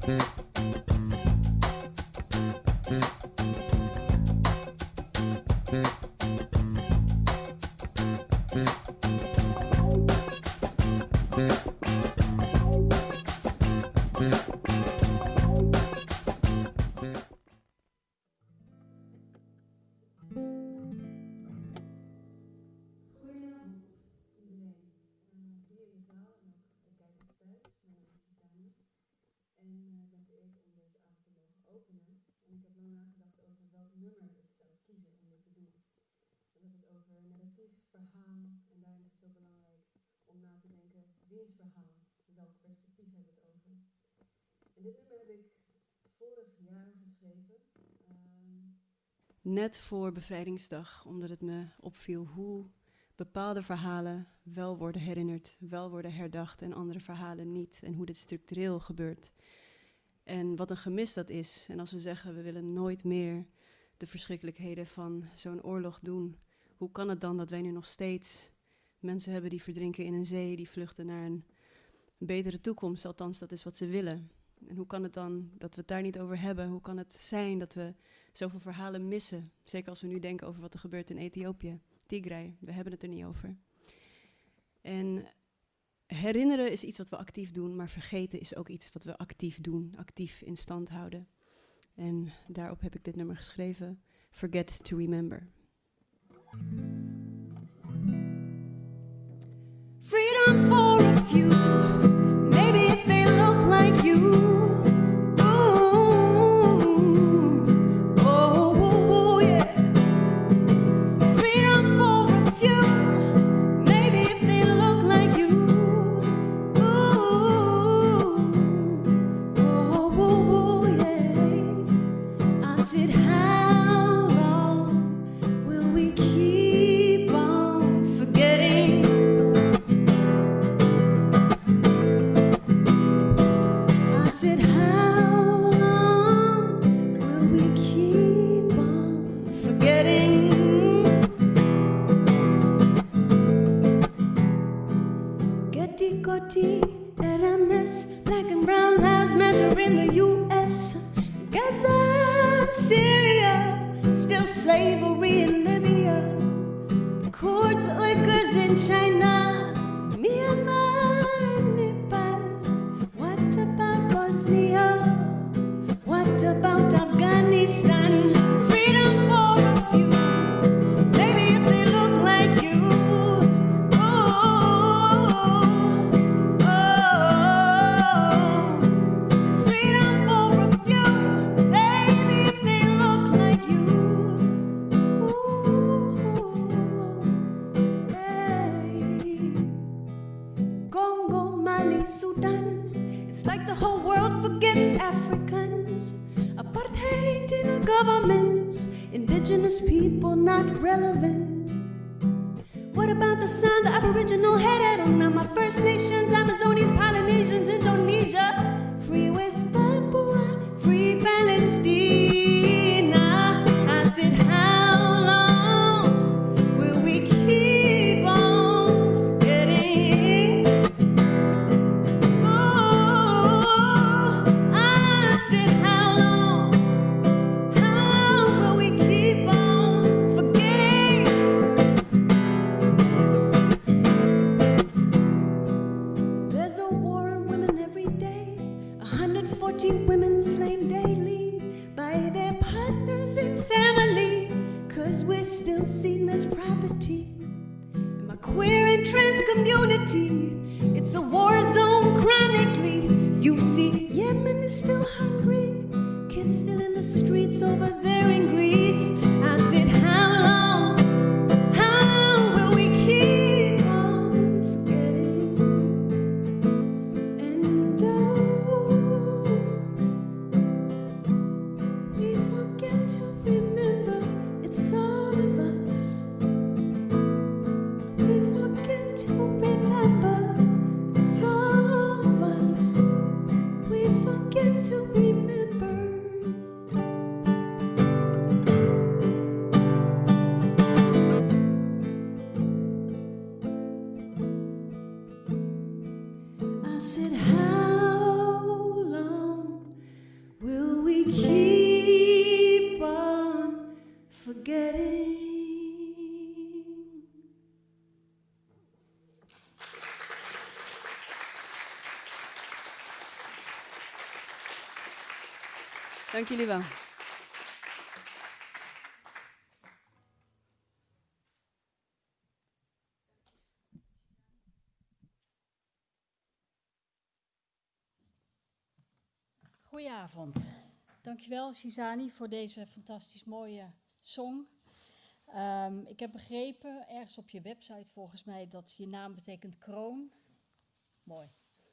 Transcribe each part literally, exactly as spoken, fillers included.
Net voor Bevrijdingsdag, omdat het me opviel hoe bepaalde verhalen wel worden herinnerd, wel worden herdacht en andere verhalen niet. En hoe dit structureel gebeurt. En wat een gemis dat is. En als we zeggen, we willen nooit meer de verschrikkelijkheden van zo'n oorlog doen. Hoe kan het dan dat wij nu nog steeds mensen hebben die verdrinken in een zee, die vluchten naar een betere toekomst, althans dat is wat ze willen. En hoe kan het dan dat we het daar niet over hebben? Hoe kan het zijn dat we zoveel verhalen missen? Zeker als we nu denken over wat er gebeurt in Ethiopië, Tigray, we hebben het er niet over. En herinneren is iets wat we actief doen, maar vergeten is ook iets wat we actief doen, actief in stand houden. En daarop heb ik dit nummer geschreven, Forget to Remember. Freedom for a few, maybe if they look like you. R M S, black and brown lives matter in the U S Gaza, Syria, still slavery in Libya, Kurds, Uyghurs in China, Myanmar and Nepal. What about Bosnia? What about Afghanistan? Freedom for a few, maybe if they look like you. Governments, indigenous people not relevant. What about the sound, the Aboriginal head on? Now my First Nations, Amazonians, Polynesians, Indonesia, free West Papua, free Palestine. I said, how long will we keep on forgetting? Oh, I said, how long? Women slain daily by their partners and family, cause we're still seen as property. In my queer and trans community, it's a war zone chronically. You see, Yemen is still hungry, kids still in the streets over there in Greece. I said, how long, how long will we keep on forgetting? And oh, to remember, it's all of Dank jullie wel. Goedenavond. Dankjewel, Shizani, voor deze fantastisch mooie song. Um, ik heb begrepen, ergens op je website volgens mij, dat je naam betekent kroon. Mooi.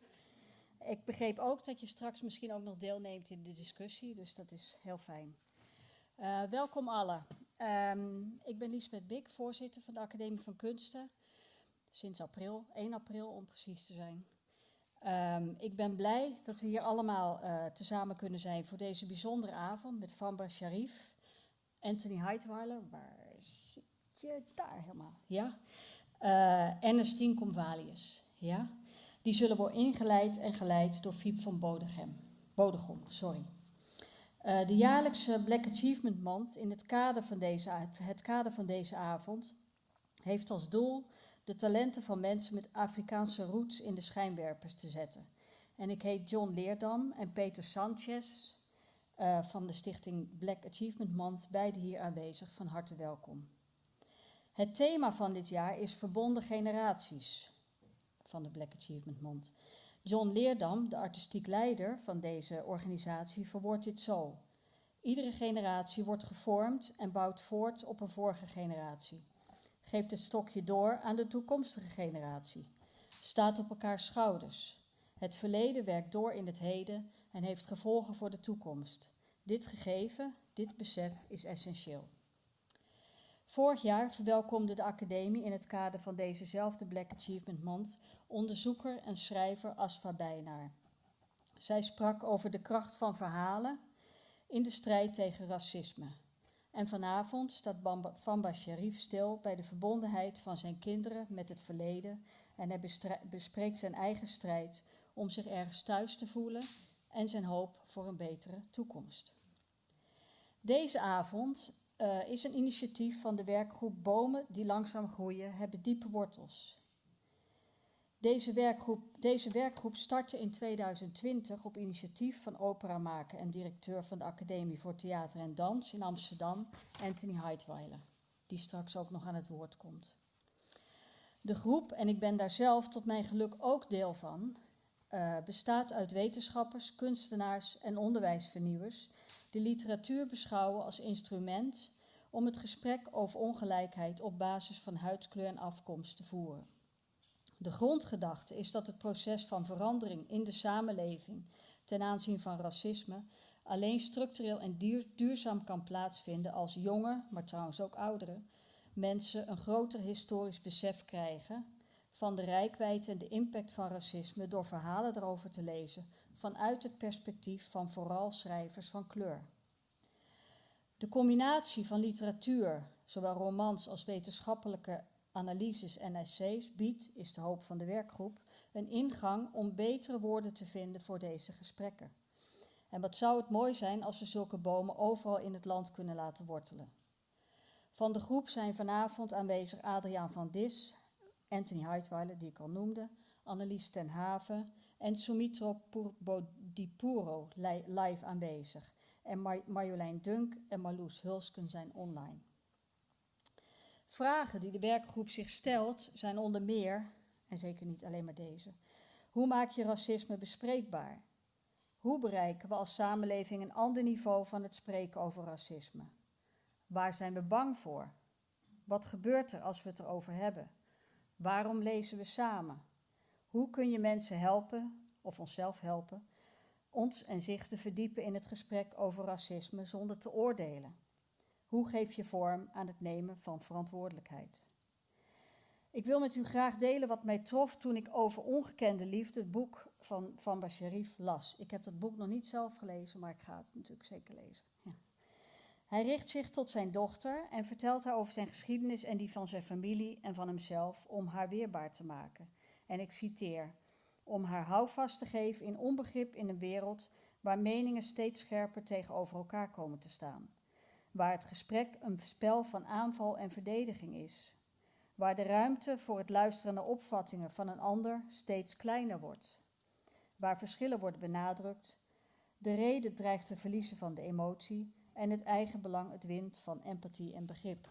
Ik begreep ook dat je straks misschien ook nog deelneemt in de discussie, dus dat is heel fijn. Uh, welkom allen. Um, ik ben Liesbeth Bik, voorzitter van de Academie van Kunsten, sinds april, één april om precies te zijn. Um, ik ben blij dat we hier allemaal uh, tezamen kunnen zijn voor deze bijzondere avond met Famba Sharif, Anthony Heidweiler, waar zit je? Daar helemaal, ja. Uh, en Ernestine Comvalius, ja. Die zullen worden ingeleid en geleid door Fiep van Bodegem, Bodegom. Sorry. Uh, de jaarlijkse Black Achievement Month in het kader, van deze, het kader van deze avond heeft als doel de talenten van mensen met Afrikaanse roots in de schijnwerpers te zetten. En ik heet John Leerdam en Peter Sanchez uh, van de stichting Black Achievement Month, beide hier aanwezig, van harte welkom. Het thema van dit jaar is verbonden generaties van de Black Achievement Month. John Leerdam, de artistiek leider van deze organisatie, verwoordt dit zo. Iedere generatie wordt gevormd en bouwt voort op een vorige generatie. Geeft het stokje door aan de toekomstige generatie. Staat op elkaars schouders. Het verleden werkt door in het heden en heeft gevolgen voor de toekomst. Dit gegeven, dit besef is essentieel. Vorig jaar verwelkomde de Academie in het kader van dezezelfde Black Achievement Month onderzoeker en schrijver Asfa Bijnaar. Zij sprak over de kracht van verhalen in de strijd tegen racisme. En vanavond staat Famba Sharif stil bij de verbondenheid van zijn kinderen met het verleden en hij bespreekt zijn eigen strijd om zich ergens thuis te voelen en zijn hoop voor een betere toekomst. Deze avond uh, is een initiatief van de werkgroep Bomen die langzaam groeien, hebben diepe wortels. Deze werkgroep, deze werkgroep startte in tweeduizend twintig op initiatief van operamaker en directeur van de Academie voor Theater en Dans in Amsterdam, Anthony Heidweiler, die straks ook nog aan het woord komt. De groep, en ik ben daar zelf tot mijn geluk ook deel van, uh, bestaat uit wetenschappers, kunstenaars en onderwijsvernieuwers die literatuur beschouwen als instrument om het gesprek over ongelijkheid op basis van huidskleur en afkomst te voeren. De grondgedachte is dat het proces van verandering in de samenleving ten aanzien van racisme alleen structureel en duur, duurzaam kan plaatsvinden als jonge, maar trouwens ook oudere, mensen een groter historisch besef krijgen van de reikwijdte en de impact van racisme door verhalen erover te lezen vanuit het perspectief van vooral schrijvers van kleur. De combinatie van literatuur, zowel romans als wetenschappelijke analyses en essays, biedt, is de hoop van de werkgroep, een ingang om betere woorden te vinden voor deze gesprekken. En wat zou het mooi zijn als we zulke bomen overal in het land kunnen laten wortelen. Van de groep zijn vanavond aanwezig Adriaan van Dis, Anthony Heidweiler, die ik al noemde, Annelies ten Haven en Sumitro Bodipuro live aanwezig. En Mar- Marjolein Dunk en Marloes Hulsken zijn online. Vragen die de werkgroep zich stelt zijn onder meer, en zeker niet alleen maar deze, hoe maak je racisme bespreekbaar? Hoe bereiken we als samenleving een ander niveau van het spreken over racisme? Waar zijn we bang voor? Wat gebeurt er als we het erover hebben? Waarom lezen we samen? Hoe kun je mensen helpen, of onszelf helpen, ons en zich te verdiepen in het gesprek over racisme zonder te oordelen? Hoe geef je vorm aan het nemen van verantwoordelijkheid? Ik wil met u graag delen wat mij trof toen ik over Ongekende Liefde, het boek van Famba Sharif, las. Ik heb dat boek nog niet zelf gelezen, maar ik ga het natuurlijk zeker lezen. Ja. Hij richt zich tot zijn dochter en vertelt haar over zijn geschiedenis en die van zijn familie en van hemzelf om haar weerbaar te maken. En ik citeer, om haar houvast te geven in onbegrip in een wereld waar meningen steeds scherper tegenover elkaar komen te staan. Waar het gesprek een spel van aanval en verdediging is. Waar de ruimte voor het luisteren naar opvattingen van een ander steeds kleiner wordt. Waar verschillen worden benadrukt, De reden dreigt te verliezen van de emotie en het eigen belang het wint van empathie en begrip.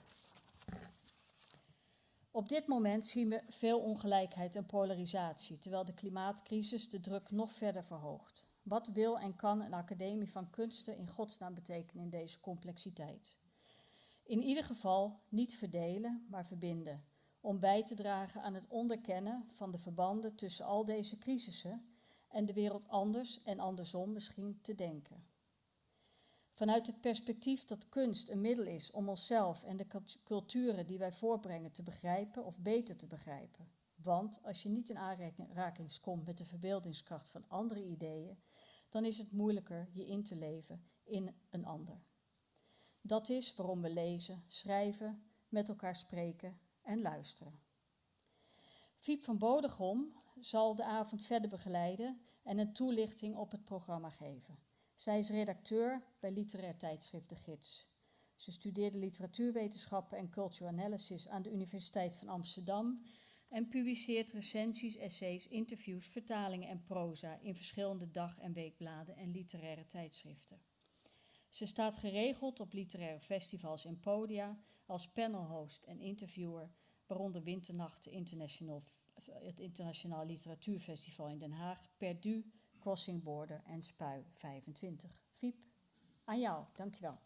Op dit moment zien we veel ongelijkheid en polarisatie, terwijl de klimaatcrisis de druk nog verder verhoogt. Wat wil en kan een academie van kunsten in godsnaam betekenen in deze complexiteit? In ieder geval niet verdelen, maar verbinden, om bij te dragen aan het onderkennen van de verbanden tussen al deze crisissen en de wereld anders en andersom misschien te denken. Vanuit het perspectief dat kunst een middel is om onszelf en de culturen die wij voortbrengen te begrijpen of beter te begrijpen. Want als je niet in aanraking komt met de verbeeldingskracht van andere ideeën, dan is het moeilijker je in te leven in een ander. Dat is waarom we lezen, schrijven, met elkaar spreken en luisteren. Fiep van Bodegom zal de avond verder begeleiden en een toelichting op het programma geven. Zij is redacteur bij literair tijdschrift De Gids. Ze studeerde literatuurwetenschappen en cultural analysis aan de Universiteit van Amsterdam en publiceert recensies, essays, interviews, vertalingen en proza in verschillende dag- en weekbladen en literaire tijdschriften. Ze staat geregeld op literaire festivals en podia als panelhost en interviewer, waaronder Winternacht, International, het Internationaal Literatuurfestival in Den Haag, Perdu, Crossing Border en Spui vijfentwintig. Fiep, aan jou, dankjewel.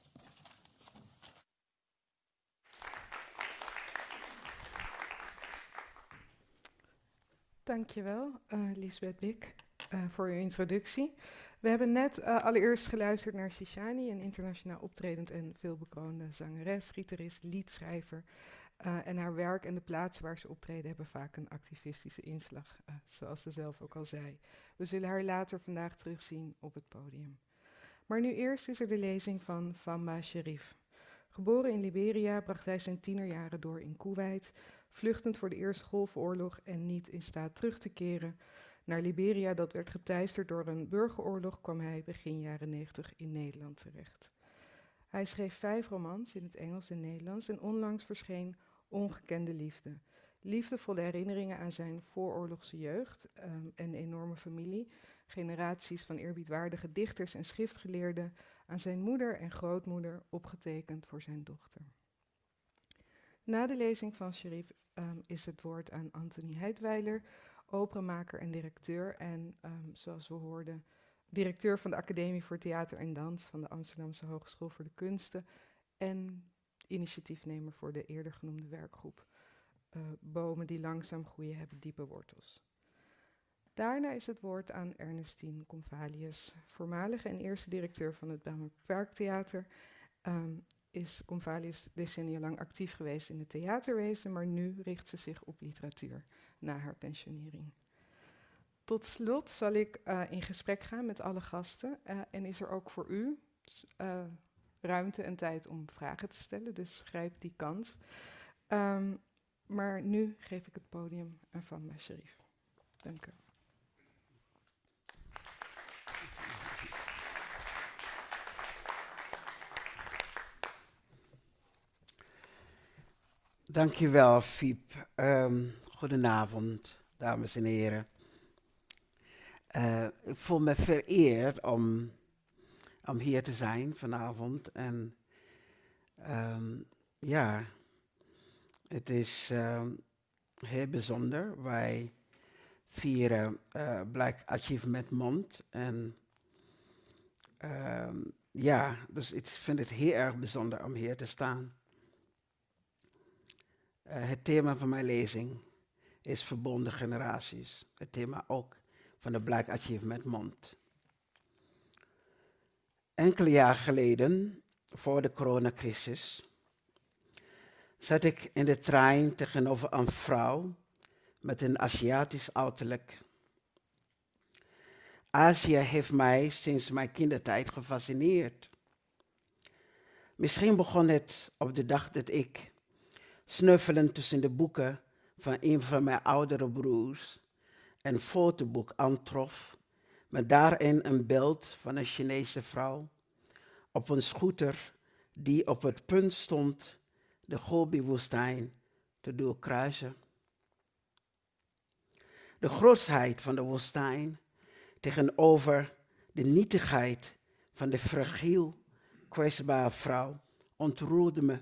Dankjewel, uh, Lisbeth Bik, uh, voor uw introductie. We hebben net uh, allereerst geluisterd naar Shishani, een internationaal optredend en veelbekroonde zangeres, gitarist, liedschrijver. Uh, en haar werk en de plaatsen waar ze optreden hebben vaak een activistische inslag, uh, zoals ze zelf ook al zei. We zullen haar later vandaag terugzien op het podium. Maar nu eerst is er de lezing van Famba Sherif. Geboren in Liberia bracht hij zijn tienerjaren door in Kuwait, vluchtend voor de Eerste Golfoorlog en niet in staat terug te keren naar Liberia. Dat werd geteisterd door een burgeroorlog, kwam hij begin jaren negentig in Nederland terecht. Hij schreef vijf romans in het Engels en Nederlands en onlangs verscheen Ongekende Liefde. Liefdevolle herinneringen aan zijn vooroorlogse jeugd um, en enorme familie, generaties van eerbiedwaardige dichters en schriftgeleerden, aan zijn moeder en grootmoeder, opgetekend voor zijn dochter. Na de lezing van Sherif um, is het woord aan Anthony Heidweiler, operamaker en directeur en, um, zoals we hoorden, directeur van de Academie voor Theater en Dans van de Amsterdamse Hogeschool voor de Kunsten en initiatiefnemer voor de eerder genoemde werkgroep uh, Bomen die langzaam groeien hebben diepe wortels. Daarna is het woord aan Ernestine Convalius, voormalige en eerste directeur van het Bijlmerparktheater. Um, is Convalius decennia lang actief geweest in het theaterwezen, maar nu richt ze zich op literatuur na haar pensionering. Tot slot zal ik uh, in gesprek gaan met alle gasten uh, en is er ook voor u uh, ruimte en tijd om vragen te stellen, dus grijp die kans. Um, maar nu geef ik het podium aan Famba Sherif. Dank u. Dankjewel, Fiep. Um, goedenavond, dames en heren. Uh, ik voel me vereerd om, om hier te zijn vanavond. En um, ja, het is um, heel bijzonder. Wij vieren uh, Black Achievement Month. En um, ja, dus ik vind het heel erg bijzonder om hier te staan. Uh, het thema van mijn lezing is verbonden generaties. Het thema ook van de Black Achievement Month. Enkele jaar geleden, voor de coronacrisis, zat ik in de trein tegenover een vrouw met een Aziatisch uiterlijk. Azië heeft mij sinds mijn kindertijd gefascineerd. Misschien begon het op de dag dat ik, snuffelend tussen de boeken van een van mijn oudere broers, een fotoboek aantrof, met daarin een beeld van een Chinese vrouw op een scooter die op het punt stond de Gobi-woestijn te doorkruisen. De grootsheid van de woestijn tegenover de nietigheid van de fragiel, kwetsbare vrouw ontroerde me.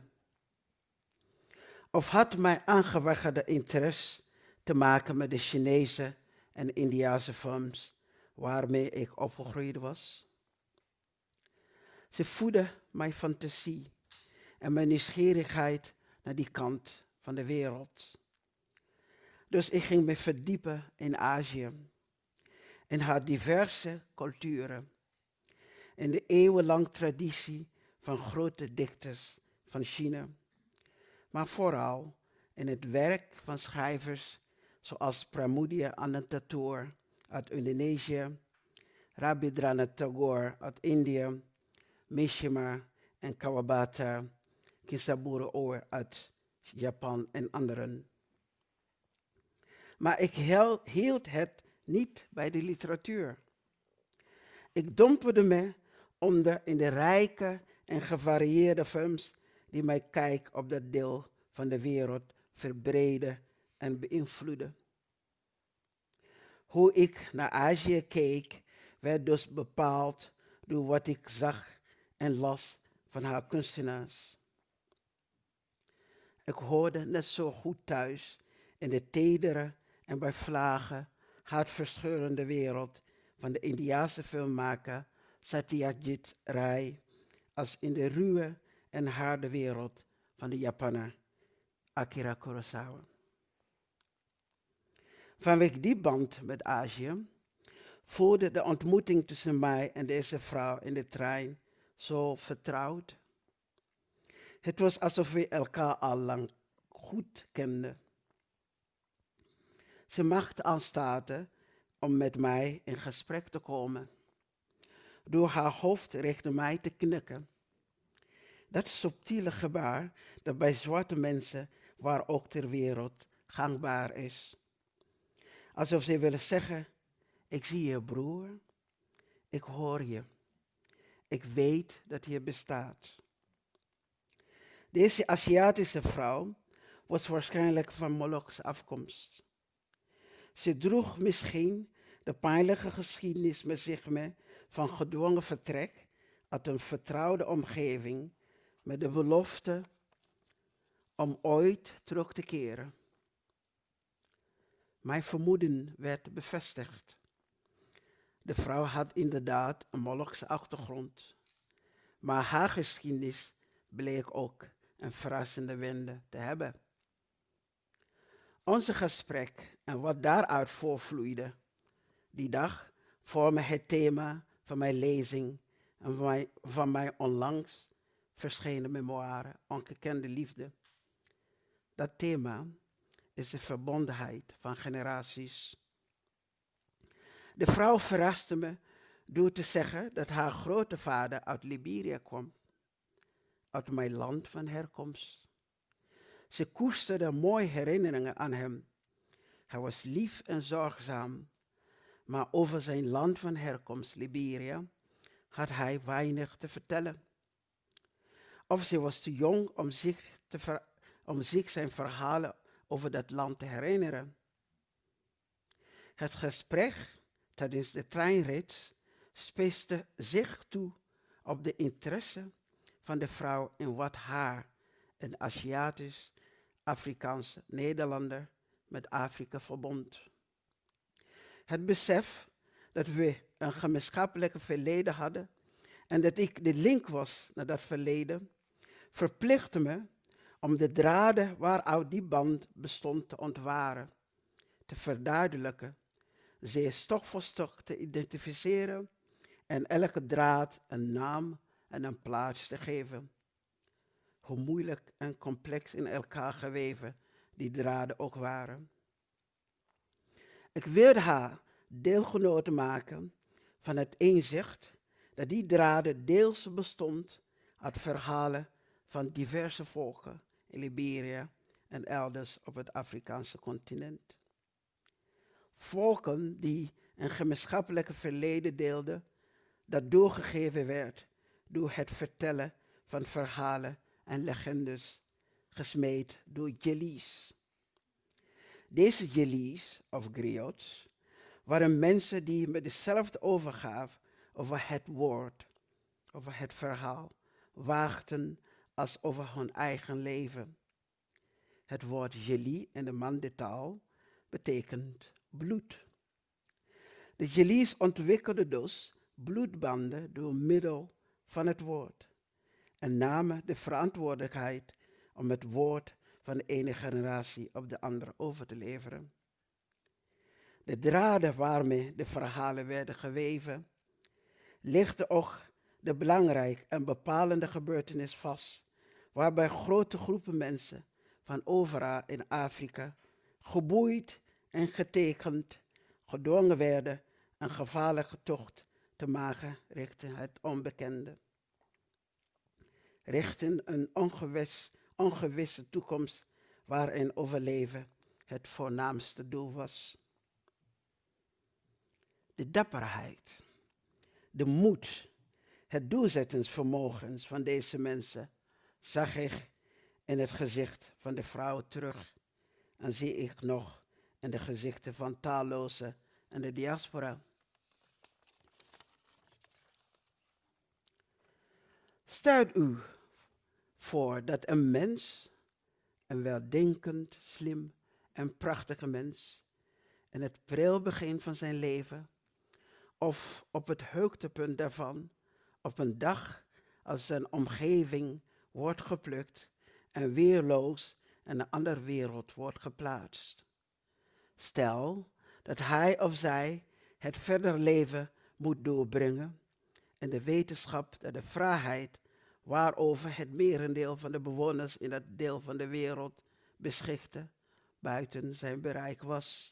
Of had mijn aangewakkerde interesse te maken met de Chinese en Indiase films waarmee ik opgegroeid was? Ze voedde mijn fantasie en mijn nieuwsgierigheid naar die kant van de wereld. Dus ik ging me verdiepen in Azië, in haar diverse culturen, in de eeuwenlange traditie van grote dichters van China, maar vooral in het werk van schrijvers zoals Pramudia Anantatur uit Indonesië, Rabindranath Tagore uit India, Mishima en Kawabata Kinsaburo uit Japan en anderen. Maar ik hield het niet bij de literatuur. Ik dompelde me onder in de rijke en gevarieerde films die mijn kijk op dat deel van de wereld verbreden en beïnvloeden. Hoe ik naar Azië keek, werd dus bepaald door wat ik zag en las van haar kunstenaars. Ik hoorde net zo goed thuis in de tedere en bij vlagen hartverscheurende wereld van de Indiase filmmaker Satyajit Ray als in de ruwe en harde wereld van de Japaner Akira Kurosawa. Vanwege die band met Azië voelde de ontmoeting tussen mij en deze vrouw in de trein zo vertrouwd. Het was alsof we elkaar al lang goed kenden. Ze maakte aanstalten om met mij in gesprek te komen, door haar hoofd richting mij te knikken. Dat subtiele gebaar dat bij zwarte mensen, waar ook ter wereld, gangbaar is. Alsof ze willen zeggen, ik zie je broer, ik hoor je, ik weet dat je bestaat. Deze Aziatische vrouw was waarschijnlijk van Molukse afkomst. Ze droeg misschien de pijnlijke geschiedenis met zich mee van gedwongen vertrek uit een vertrouwde omgeving met de belofte om ooit terug te keren. Mijn vermoeden werd bevestigd. De vrouw had inderdaad een Molukse achtergrond, maar haar geschiedenis bleek ook een verrassende wende te hebben. Onze gesprek en wat daaruit voortvloeide die dag vormen het thema van mijn lezing en van mijn, van mijn onlangs verschenen memoire Ongekende Liefde. Dat thema is de verbondenheid van generaties. De vrouw verraste me door te zeggen dat haar grootvader uit Liberia kwam, uit mijn land van herkomst. Ze koesterde mooie herinneringen aan hem. Hij was lief en zorgzaam, maar over zijn land van herkomst, Liberia, had hij weinig te vertellen. Of ze was te jong om zich, te ver, om zich zijn verhalen over dat land te herinneren. Het gesprek tijdens de treinrit spitste zich toe op de interesse van de vrouw in wat haar, een Aziatisch, Afrikaanse Nederlander, met Afrika verbond. Het besef dat we een gemeenschappelijke verleden hadden en dat ik de link was naar dat verleden, verplichtte me om de draden waaruit die band bestond te ontwaren, te verduidelijken, ze stok voor stok te identificeren en elke draad een naam en een plaats te geven. Hoe moeilijk en complex in elkaar geweven die draden ook waren. Ik wilde haar deelgenoot maken van het inzicht dat die draden deels bestond uit verhalen van diverse volken in Liberia en elders op het Afrikaanse continent. Volken die een gemeenschappelijke verleden deelden dat doorgegeven werd door het vertellen van verhalen en legendes, gesmeed door Jelies. Deze Jelies, of griots, waren mensen die met dezelfde overgave over het woord, over het verhaal, waagden als over hun eigen leven. Het woord Jeli in de Mandetaal betekent bloed. De Jeli's ontwikkelden dus bloedbanden door middel van het woord en namen de verantwoordelijkheid om het woord van de ene generatie op de andere over te leveren. De draden waarmee de verhalen werden geweven, legden ook de belangrijke en bepalende gebeurtenis vast, waarbij grote groepen mensen van overal in Afrika geboeid en getekend, gedwongen werden een gevaarlijke tocht te maken richting het onbekende. Richting een ongewis, ongewisse toekomst waarin overleven het voornaamste doel was. De dapperheid, de moed, het doorzettingsvermogen van deze mensen zag ik in het gezicht van de vrouwen terug en zie ik nog in de gezichten van tallozen en de diaspora. Stel u voor dat een mens, een weldenkend, slim en prachtige mens, in het pril begin van zijn leven, of op het hoogtepunt daarvan, op een dag als zijn omgeving wordt geplukt en weerloos in een andere wereld wordt geplaatst. Stel dat hij of zij het verder leven moet doorbrengen in de wetenschap dat de vrijheid waarover het merendeel van de bewoners in dat deel van de wereld beschikte, buiten zijn bereik was.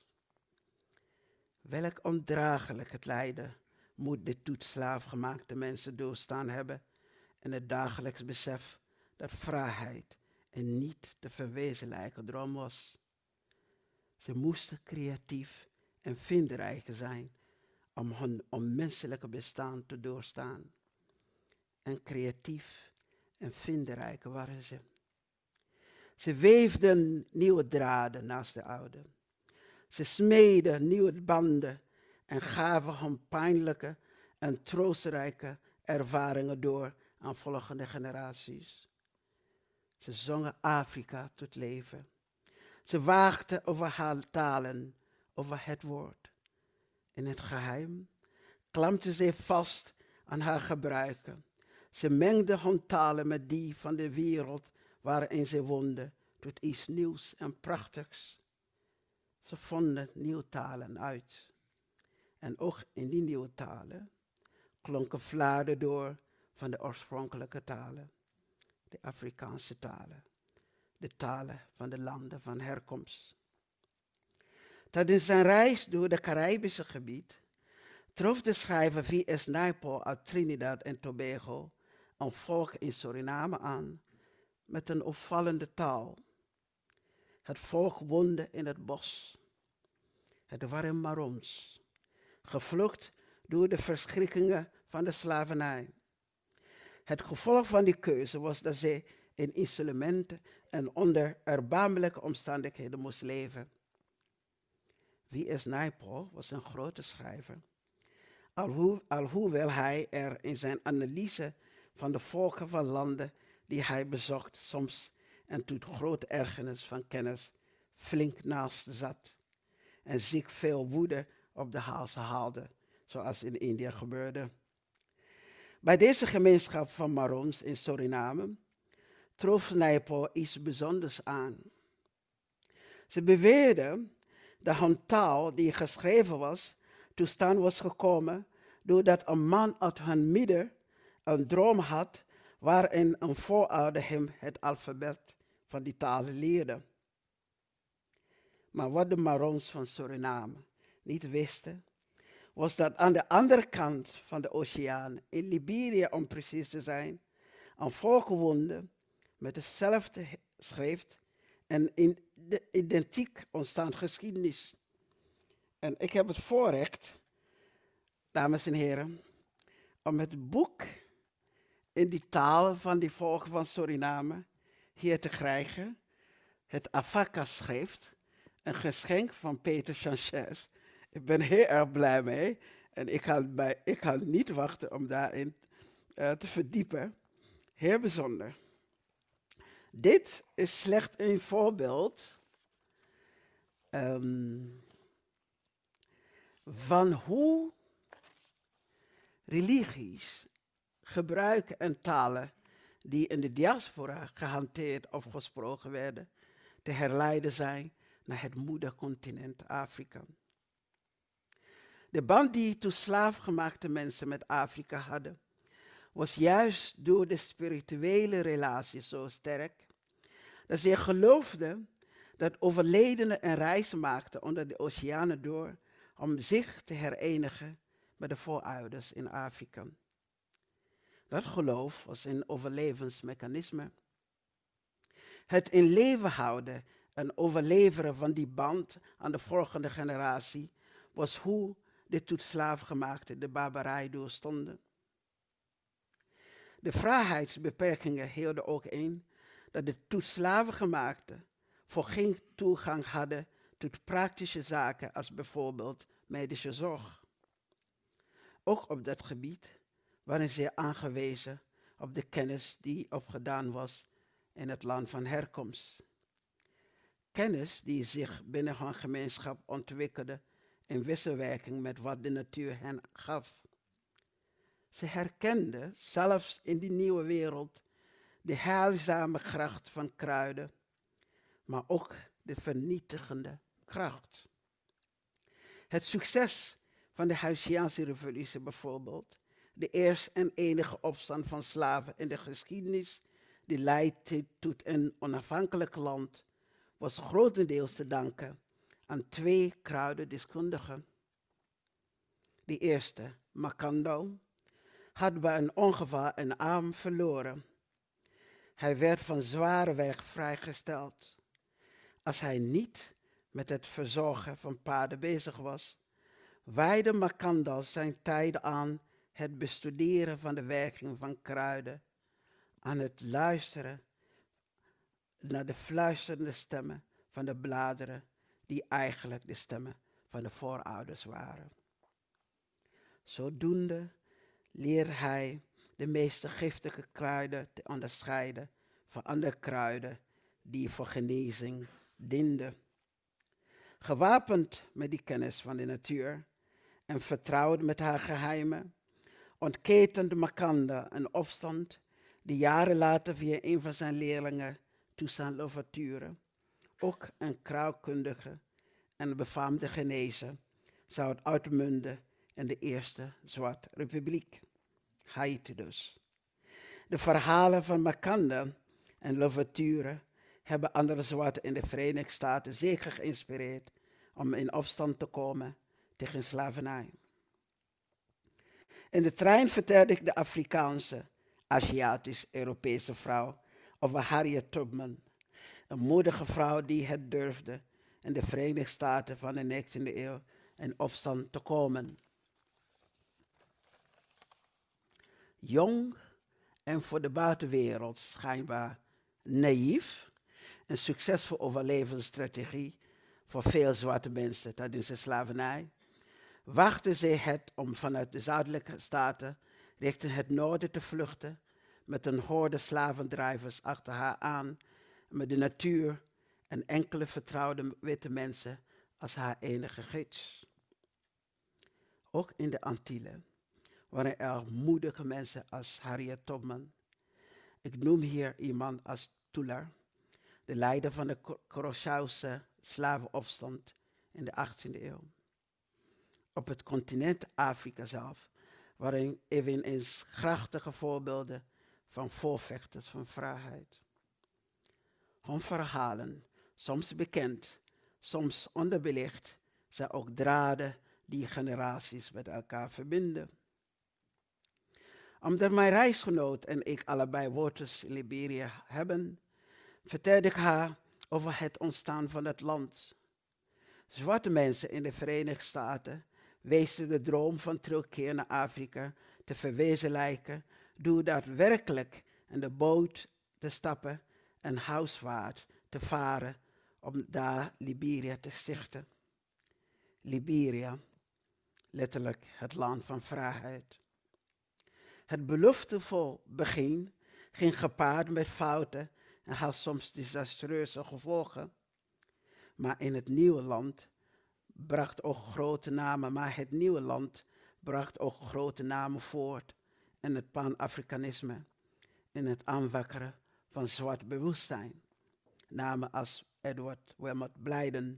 Welk ondraaglijk het lijden moet de toetslaafgemaakte mensen doorstaan hebben in het dagelijks besef dat vrijheid en niet de verwezenlijke droom was. Ze moesten creatief en vindrijk zijn om hun onmenselijke bestaan te doorstaan. En creatief en vindrijk waren ze. Ze weefden nieuwe draden naast de oude. Ze smeden nieuwe banden en gaven hun pijnlijke en troostrijke ervaringen door aan volgende generaties. Ze zongen Afrika tot leven. Ze waagden over haar talen, over het woord. In het geheim klampten ze vast aan haar gebruiken. Ze mengden hun talen met die van de wereld waarin ze woonden tot iets nieuws en prachtigs. Ze vonden nieuwe talen uit. En ook in die nieuwe talen klonken flarden door van de oorspronkelijke talen, de Afrikaanse talen, de talen van de landen van herkomst. Tijdens zijn reis door het Caribische gebied trof de schrijver V S Naipaul uit Trinidad en Tobago een volk in Suriname aan met een opvallende taal. Het volk woonde in het bos. Het waren Marons, gevlucht door de verschrikkingen van de slavernij. Het gevolg van die keuze was dat zij in isolement en onder erbarmelijke omstandigheden moest leven. V S Naipaul was een grote schrijver, alho- alhoewel hij er in zijn analyse van de volken van landen die hij bezocht soms en tot grote ergernis van kennis flink naast zat en zich veel woede op de hals haalde, zoals in India gebeurde. Bij deze gemeenschap van Marons in Suriname trof Naipaul iets bijzonders aan. Ze beweerden dat hun taal, die geschreven was, tot stand was gekomen doordat een man uit hun midden een droom had waarin een voorouder hem het alfabet van die taal leerde. Maar wat de Marons van Suriname niet wisten, was dat aan de andere kant van de oceaan, in Liberia om precies te zijn, een volk woonde met dezelfde schrift en in de identiek ontstaande geschiedenis. En ik heb het voorrecht, dames en heren, om het boek in die taal van die volk van Suriname hier te krijgen. Het Afaka-schrift, een geschenk van Peter Sanchez. Ik ben heel erg blij mee en ik ga, bij, ik ga niet wachten om daarin uh, te verdiepen. Heel bijzonder. Dit is slechts een voorbeeld um, van hoe religies, gebruiken en talen die in de diaspora gehanteerd of gesproken werden, te herleiden zijn naar het moedercontinent Afrika. De band die toen slaafgemaakte mensen met Afrika hadden, was juist door de spirituele relatie zo sterk, dat zij geloofden dat overledenen een reis maakten onder de oceanen door om zich te herenigen met de voorouders in Afrika. Dat geloof was een overlevensmechanisme. Het in leven houden en overleveren van die band aan de volgende generatie was hoe de toen slaafgemaakten de barbarij doorstonden. De vrijheidsbeperkingen hielden ook in dat de toen slavengemaakten voor geen toegang hadden tot praktische zaken als bijvoorbeeld medische zorg. Ook op dat gebied waren ze aangewezen op de kennis die opgedaan was in het land van herkomst. Kennis die zich binnen hun gemeenschap ontwikkelde in wisselwerking met wat de natuur hen gaf. Ze herkenden zelfs in die nieuwe wereld de heilzame kracht van kruiden, maar ook de vernietigende kracht. Het succes van de Haitiaanse revolutie bijvoorbeeld, de eerste en enige opstand van slaven in de geschiedenis, die leidde tot een onafhankelijk land, was grotendeels te danken aan twee kruidendeskundigen. De eerste, Macondo, had bij een ongeval een arm verloren. Hij werd van zware werk vrijgesteld. Als hij niet met het verzorgen van paarden bezig was, wijde Macondo zijn tijd aan het bestuderen van de werking van kruiden, aan het luisteren naar de fluisterende stemmen van de bladeren, die eigenlijk de stemmen van de voorouders waren. Zodoende leerde hij de meeste giftige kruiden te onderscheiden van andere kruiden die voor genezing dienden. Gewapend met die kennis van de natuur en vertrouwd met haar geheimen, ontketende Macondo een opstand die jaren later via een van zijn leerlingen, Toussaint Louverture, ook een kruidkundige en befaamde genezer, zou het uitmunden in de Eerste Zwarte Republiek. Haiti dus. De verhalen van Macondo en Louverture hebben andere zwarten in de Verenigde Staten zeker geïnspireerd om in opstand te komen tegen slavernij. In de trein vertelde ik de Afrikaanse, Aziatisch-Europese vrouw over Harriet Tubman, een moedige vrouw die het durfde in de Verenigde Staten van de negentiende eeuw in opstand te komen. Jong en voor de buitenwereld schijnbaar naïef, een succesvol overlevingsstrategie voor veel zwarte mensen tijdens de slavernij, wachtte zij het om vanuit de zuidelijke staten richting het noorden te vluchten met een horde slavendrijvers achter haar aan, met de natuur en enkele vertrouwde witte mensen als haar enige gids. Ook in de Antillen waren er moedige mensen als Harriet Tubman. Ik noem hier iemand als Toulaar, de leider van de Curaçaose slavenopstand in de achttiende eeuw. Op het continent Afrika zelf waren eveneens krachtige voorbeelden van voorvechters van vrijheid. Hun verhalen, soms bekend, soms onderbelicht, zijn ook draden die generaties met elkaar verbinden. Omdat mijn reisgenoot en ik allebei wortels in Liberia hebben, vertelde ik haar over het ontstaan van het land. Zwarte mensen in de Verenigde Staten wezen de droom van terugkeer naar Afrika te verwezenlijken door daadwerkelijk in de boot te stappen en huiswaarts te varen om daar Liberia te stichten. Liberia, letterlijk het land van vrijheid. Het beloftevol begin ging gepaard met fouten en had soms desastreuze gevolgen. Maar in het nieuwe land bracht ook grote namen, maar het nieuwe land bracht ook grote namen voort in het pan-Afrikanisme, in het aanwakkeren van zwart bewustzijn. Namen als Edward Wilmot Blyden.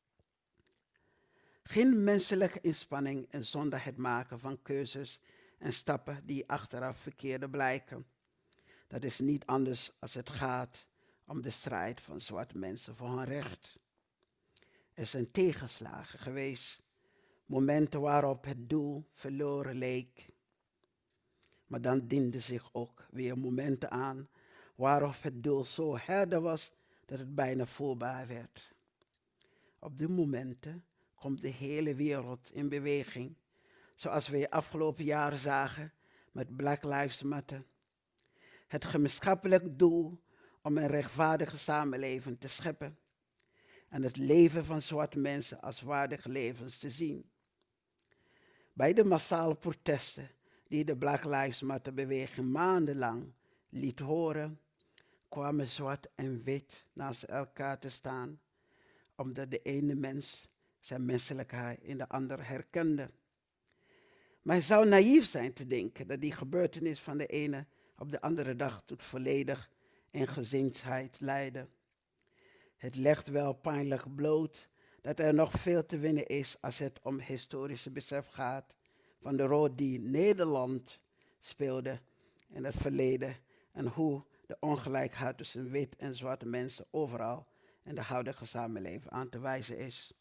Geen menselijke inspanning en zonder het maken van keuzes en stappen die achteraf verkeerde blijken. Dat is niet anders als het gaat om de strijd van zwarte mensen voor hun recht. Er zijn tegenslagen geweest, momenten waarop het doel verloren leek. Maar dan dienden zich ook weer momenten aan waarop het doel zo helder was dat het bijna voelbaar werd. Op die momenten komt de hele wereld in beweging, zoals we afgelopen jaren zagen met Black Lives Matter. Het gemeenschappelijk doel om een rechtvaardige samenleving te scheppen en het leven van zwarte mensen als waardige levens te zien. Bij de massale protesten die de Black Lives Matter beweging maandenlang liet horen, kwamen zwart en wit naast elkaar te staan, omdat de ene mens zijn menselijkheid in de ander herkende. Maar het zou naïef zijn te denken dat die gebeurtenis van de ene op de andere dag tot volledig eensgezindheid leidde. Het legt wel pijnlijk bloot dat er nog veel te winnen is als het om historische besef gaat van de rol die Nederland speelde in het verleden en hoe de ongelijkheid tussen wit en zwarte mensen overal in de huidige samenleving aan te wijzen is.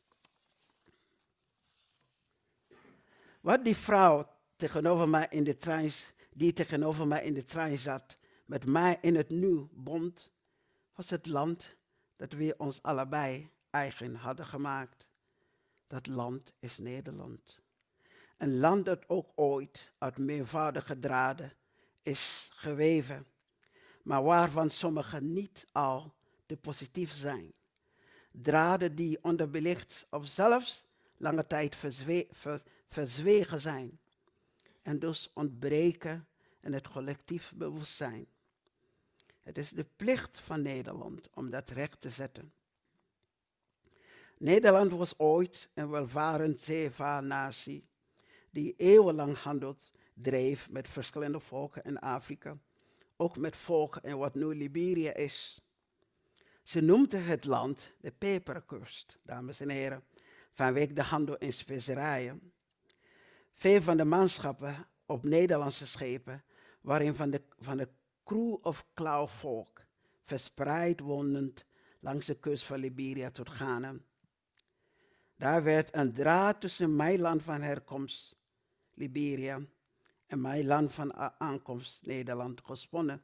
Wat die vrouw tegenover mij in de trein, die tegenover mij in de trein zat, met mij in het nu bond, was het land dat we ons allebei eigen hadden gemaakt. Dat land is Nederland. Een land dat ook ooit uit meervoudige draden is geweven, maar waarvan sommige niet al te positief zijn. Draden die onderbelicht of zelfs lange tijd verzwe- ver- verzwegen zijn en dus ontbreken in het collectief bewustzijn. Het is de plicht van Nederland om dat recht te zetten. Nederland was ooit een welvarend zeevaarnatie die eeuwenlang handel dreef met verschillende volken in Afrika, ook met volken in wat nu Liberia is. Ze noemden het land de peperkust, dames en heren, vanwege de handel in specerijen. Veel van de manschappen op Nederlandse schepen waren van de, van de crew of klauwvolk, verspreid wonend langs de kust van Liberia tot Ghana. Daar werd een draad tussen mijn land van herkomst, Liberia, en mijn land van aankomst, Nederland, gesponnen.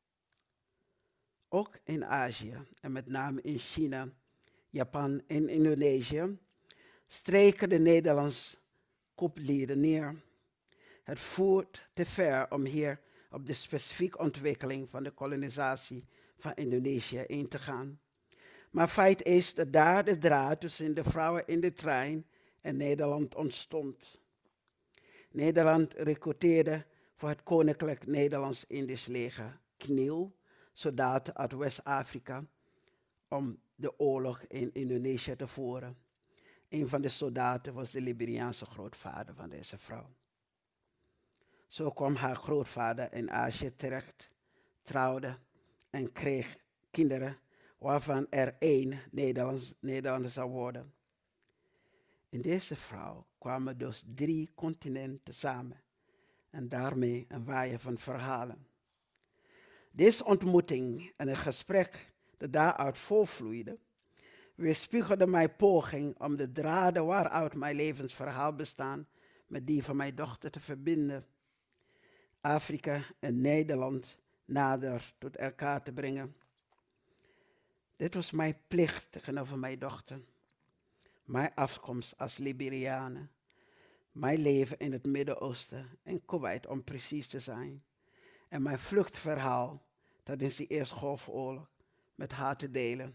Ook in Azië, en met name in China, Japan en Indonesië, streken de Nederlandse kooplieden neer. Het voert te ver om hier op de specifieke ontwikkeling van de kolonisatie van Indonesië in te gaan. Maar feit is dat daar de draad tussen de vrouwen in de trein en Nederland ontstond. Nederland recruteerde voor het Koninklijk Nederlands-Indisch leger K N I L soldaten uit West-Afrika om de oorlog in Indonesië te voeren. Een van de soldaten was de Liberiaanse grootvader van deze vrouw. Zo kwam haar grootvader in Azië terecht, trouwde en kreeg kinderen, waarvan er één Nederlands, Nederlander zou worden. In deze vrouw kwamen dus drie continenten samen en daarmee een waaier van verhalen. Deze ontmoeting en het gesprek dat daaruit voortvloeide, weerspiegelde mijn poging om de draden waaruit mijn levensverhaal bestaan met die van mijn dochter te verbinden. Afrika en Nederland nader tot elkaar te brengen. Dit was mijn plicht tegenover mijn dochter. Mijn afkomst als Liberiane. Mijn leven in het Midden-Oosten en Kuwait om precies te zijn. En mijn vluchtverhaal tijdens de Eerste Golfoorlog met haar te delen.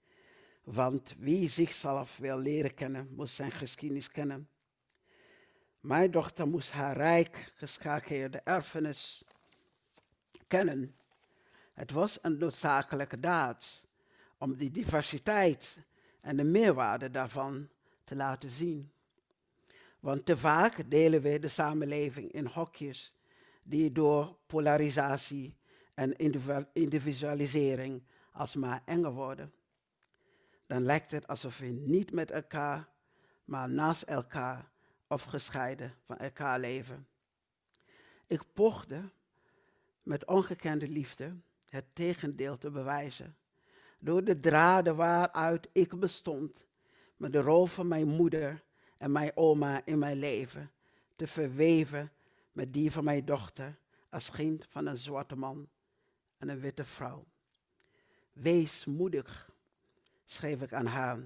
Want wie zichzelf wil leren kennen, moet zijn geschiedenis kennen. Mijn dochter moest haar rijk geschakeerde erfenis kennen. Het was een noodzakelijke daad om die diversiteit en de meerwaarde daarvan te laten zien. Want te vaak delen we de samenleving in hokjes die door polarisatie en individualisering alsmaar enger worden. Dan lijkt het alsof we niet met elkaar, maar naast elkaar of gescheiden van elkaar leven. Ik poogde met ongekende liefde het tegendeel te bewijzen, door de draden waaruit ik bestond, met de rol van mijn moeder en mijn oma in mijn leven, te verweven met die van mijn dochter als kind van een zwarte man en een witte vrouw. Wees moedig, schreef ik aan haar.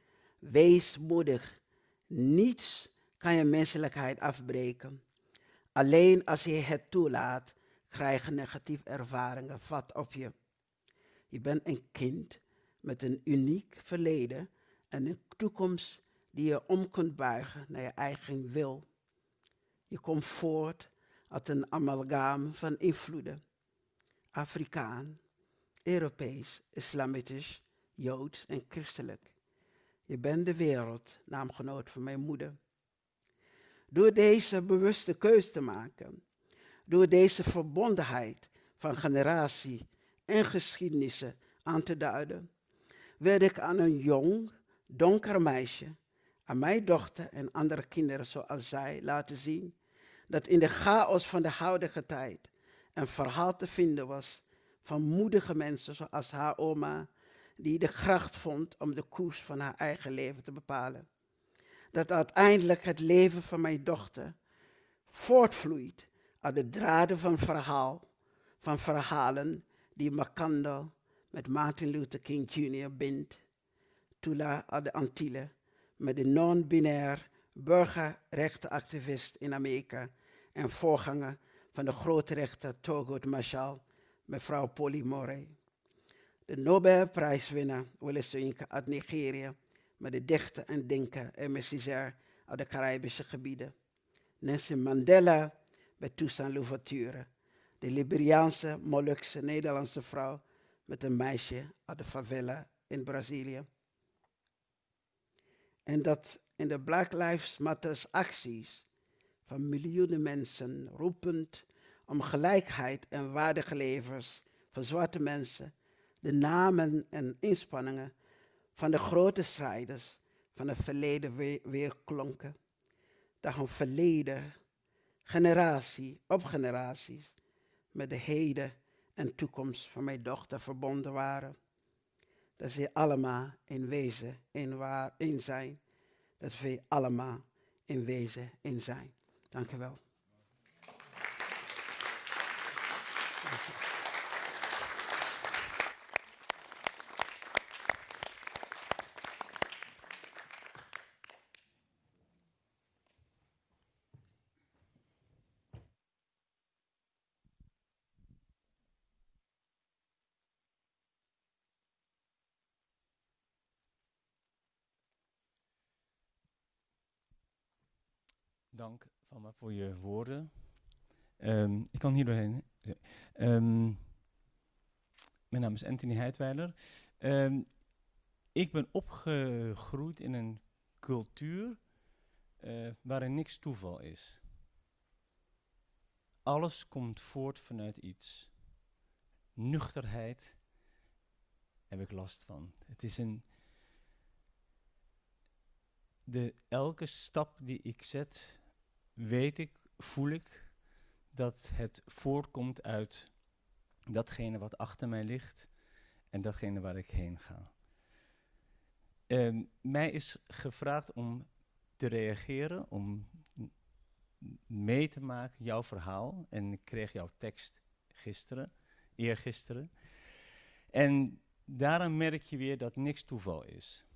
Wees moedig. Niets kan je menselijkheid afbreken. Alleen als je het toelaat, krijg je negatieve ervaringen vat op je. Je bent een kind met een uniek verleden en een toekomst die je om kunt buigen naar je eigen wil. Je komt voort uit een amalgaam van invloeden. Afrikaan, Europees, Islamitisch, Joods en christelijk. Je bent de wereld, naamgenoot van mijn moeder. Door deze bewuste keus te maken, door deze verbondenheid van generatie en geschiedenissen aan te duiden, werd ik aan een jong, donker meisje, aan mijn dochter en andere kinderen zoals zij laten zien, dat in de chaos van de huidige tijd een verhaal te vinden was van moedige mensen zoals haar oma, die de kracht vond om de koers van haar eigen leven te bepalen. Dat uiteindelijk het leven van mijn dochter voortvloeit uit de draden van verhaal, van verhalen die Macondo met Martin Luther King junior bindt. Tula uit de Antillen met de non-binair burgerrechtenactivist in Amerika en voorganger van de grote rechter Thurgood Marshall, mevrouw Polly Morey. De Nobelprijswinnaar Wole Soyinka uit Nigeria, met de dichter en denker Aimé Césaire uit de Caribische gebieden. Nelson Mandela met Toussaint Louverture, de Liberiaanse, Molukse, Nederlandse vrouw met een meisje uit de favela in Brazilië. En dat in de Black Lives Matter acties van miljoenen mensen roepend om gelijkheid en waardige levens voor zwarte mensen, de namen en inspanningen van de grote strijders van het verleden weer, weer klonken. Dat hun verleden, generatie op generaties, met de heden en toekomst van mijn dochter verbonden waren. Dat ze allemaal in wezen in, waar, in zijn. Dat we allemaal in wezen in zijn. Dank u wel. Dank, Valma, voor je woorden. Um, ik kan hier doorheen. Um, mijn naam is Anthony Heidweiler. Um, ik ben opgegroeid in een cultuur uh, waarin niks toeval is. Alles komt voort vanuit iets. Nuchterheid heb ik last van. Het is een... De, elke stap die ik zet, weet ik, voel ik, dat het voortkomt uit datgene wat achter mij ligt en datgene waar ik heen ga. Um, mij is gevraagd om te reageren, om mee te maken, jouw verhaal. En ik kreeg jouw tekst gisteren, eergisteren. En daaraan merk je weer dat niks toeval is.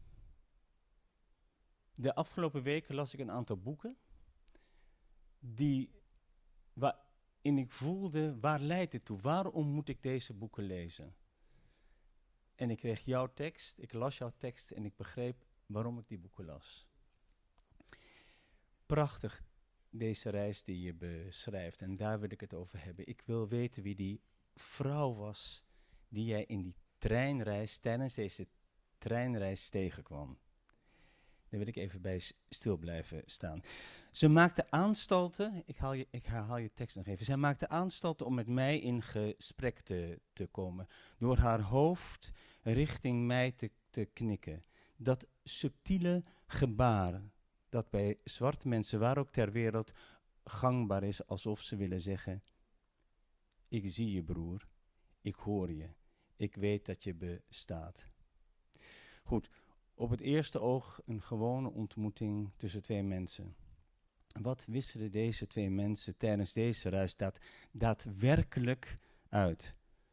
De afgelopen weken las ik een aantal boeken die, waarin ik voelde, waar leidt het toe? Waarom moet ik deze boeken lezen? En ik kreeg jouw tekst, ik las jouw tekst en ik begreep waarom ik die boeken las. Prachtig deze reis die je beschrijft. En daar wil ik het over hebben. Ik wil weten wie die vrouw was die jij in die treinreis, tijdens deze treinreis tegenkwam. Daar wil ik even bij stil blijven staan. Ze maakte aanstalten, ik, haal je, ik herhaal je tekst nog even. Zij maakte aanstalten om met mij in gesprek te, te komen. Door haar hoofd richting mij te, te knikken. Dat subtiele gebaar dat bij zwarte mensen, waar ook ter wereld, gangbaar is, alsof ze willen zeggen: ik zie je, broer, ik hoor je, ik weet dat je bestaat. Goed, op het eerste oog een gewone ontmoeting tussen twee mensen. Wat wisselden deze twee mensen tijdens deze reis daad, daadwerkelijk uit?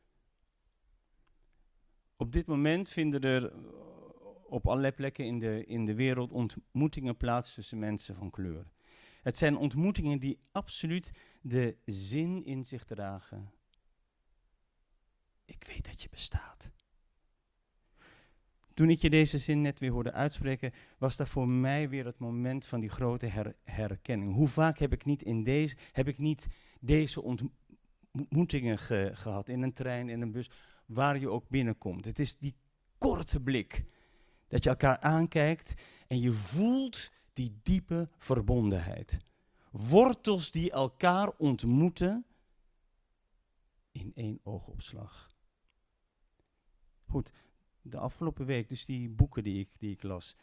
Op dit moment vinden er op allerlei plekken in de, in de wereld ontmoetingen plaats tussen mensen van kleur. Het zijn ontmoetingen die absoluut de zin in zich dragen: ik weet dat je bestaat. Toen ik je deze zin net weer hoorde uitspreken, was dat voor mij weer het moment van die grote her- herkenning. Hoe vaak heb ik niet, in deze, heb ik niet deze ontmoetingen ge- gehad, in een trein, in een bus, waar je ook binnenkomt. Het is die korte blik, dat je elkaar aankijkt en je voelt die diepe verbondenheid. Wortels die elkaar ontmoeten in één oogopslag. Goed. De afgelopen week, dus die boeken die ik, die ik las.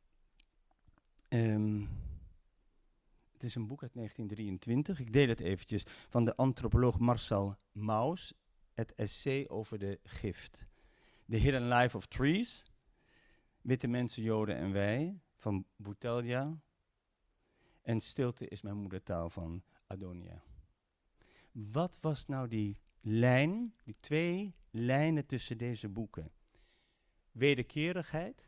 Um, het is een boek uit negentien drieëntwintig, ik deel het eventjes, van de antropoloog Marcel Mauss, het essay over de gift. The Hidden Life of Trees, Witte mensen, Joden en wij, van Boutelja. En Stilte is mijn moedertaal, van Adonia. Wat was nou die lijn, die twee lijnen tussen deze boeken? Wederkerigheid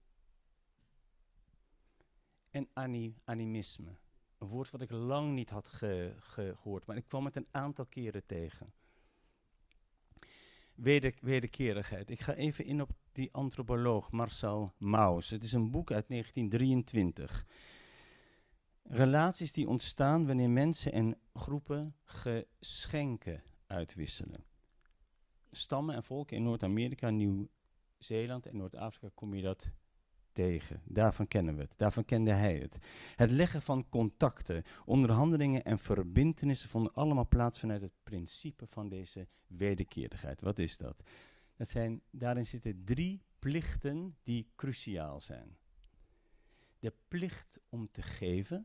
en ani, animisme. Een woord wat ik lang niet had ge, ge, gehoord, maar ik kwam het een aantal keren tegen. Weder, wederkerigheid. Ik ga even in op die antropoloog Marcel Mauss. Het is een boek uit negentien drieëntwintig. Relaties die ontstaan wanneer mensen en groepen geschenken uitwisselen. Stammen en volken in Noord-Amerika, Nieuw-Zeeland en Noord-Afrika kom je dat tegen. Daarvan kennen we het. Daarvan kende hij het. Het leggen van contacten, onderhandelingen en verbintenissen vonden allemaal plaats vanuit het principe van deze wederkerigheid. Wat is dat? Dat zijn, daarin zitten drie plichten die cruciaal zijn. De plicht om te geven.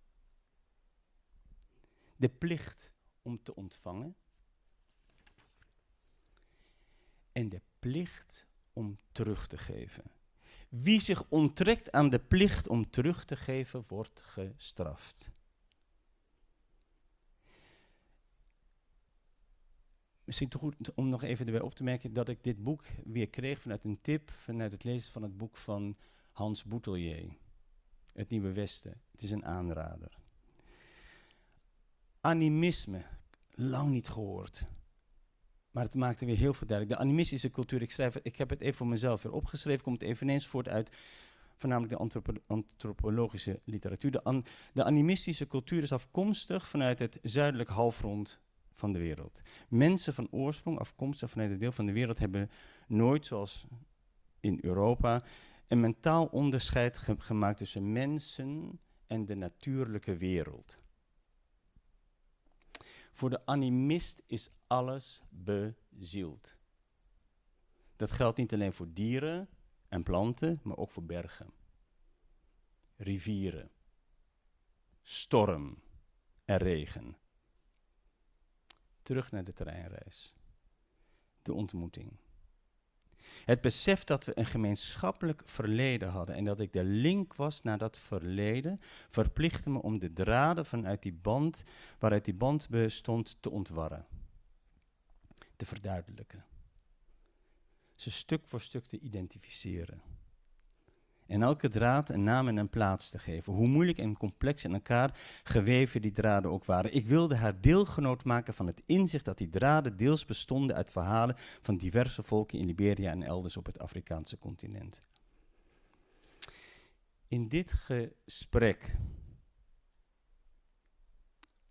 De plicht om te ontvangen. En de plicht om terug te geven. Wie zich onttrekt aan de plicht om terug te geven, wordt gestraft. Misschien te goed om nog even erbij op te merken dat ik dit boek weer kreeg vanuit een tip, vanuit het lezen van het boek van Hans Boutelier. Het Nieuwe Westen. Het is een aanrader. Animisme, lang niet gehoord. Maar het maakte weer heel veel duidelijk. De animistische cultuur, ik, schrijf, ik heb het even voor mezelf weer opgeschreven, komt eveneens voort uit voornamelijk de antropo antropologische literatuur. De, an de animistische cultuur is afkomstig vanuit het zuidelijk halfrond van de wereld. Mensen van oorsprong, afkomstig vanuit het deel van de wereld, hebben nooit, zoals in Europa, een mentaal onderscheid ge gemaakt tussen mensen en de natuurlijke wereld. Voor de animist is alles bezield. Dat geldt niet alleen voor dieren en planten, maar ook voor bergen, rivieren, storm en regen. Terug naar de treinreis. De ontmoeting. Het besef dat we een gemeenschappelijk verleden hadden en dat ik de link was naar dat verleden, verplichtte me om de draden vanuit die band, waaruit die band bestond, te ontwarren. Te verduidelijken. Ze stuk voor stuk te identificeren. En elke draad een naam en een plaats te geven. Hoe moeilijk en complex in elkaar geweven die draden ook waren. Ik wilde haar deelgenoot maken van het inzicht dat die draden deels bestonden uit verhalen van diverse volken in Liberia en elders op het Afrikaanse continent. In dit gesprek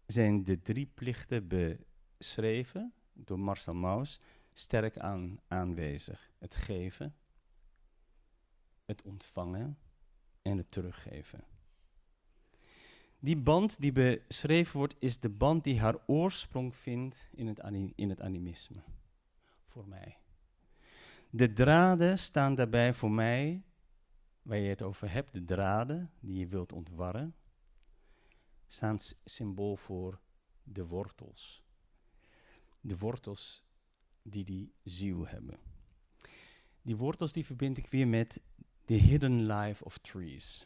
zijn de drie plichten beschreven door Marcel Mauss sterk aan, aanwezig. Het geven, het ontvangen en het teruggeven. Die band die beschreven wordt, is de band die haar oorsprong vindt in het, ani- in het animisme. Voor mij. De draden staan daarbij voor mij, waar je het over hebt, de draden die je wilt ontwarren, staan s- symbool voor de wortels. De wortels die die ziel hebben. Die wortels die verbind ik weer met the hidden life of trees.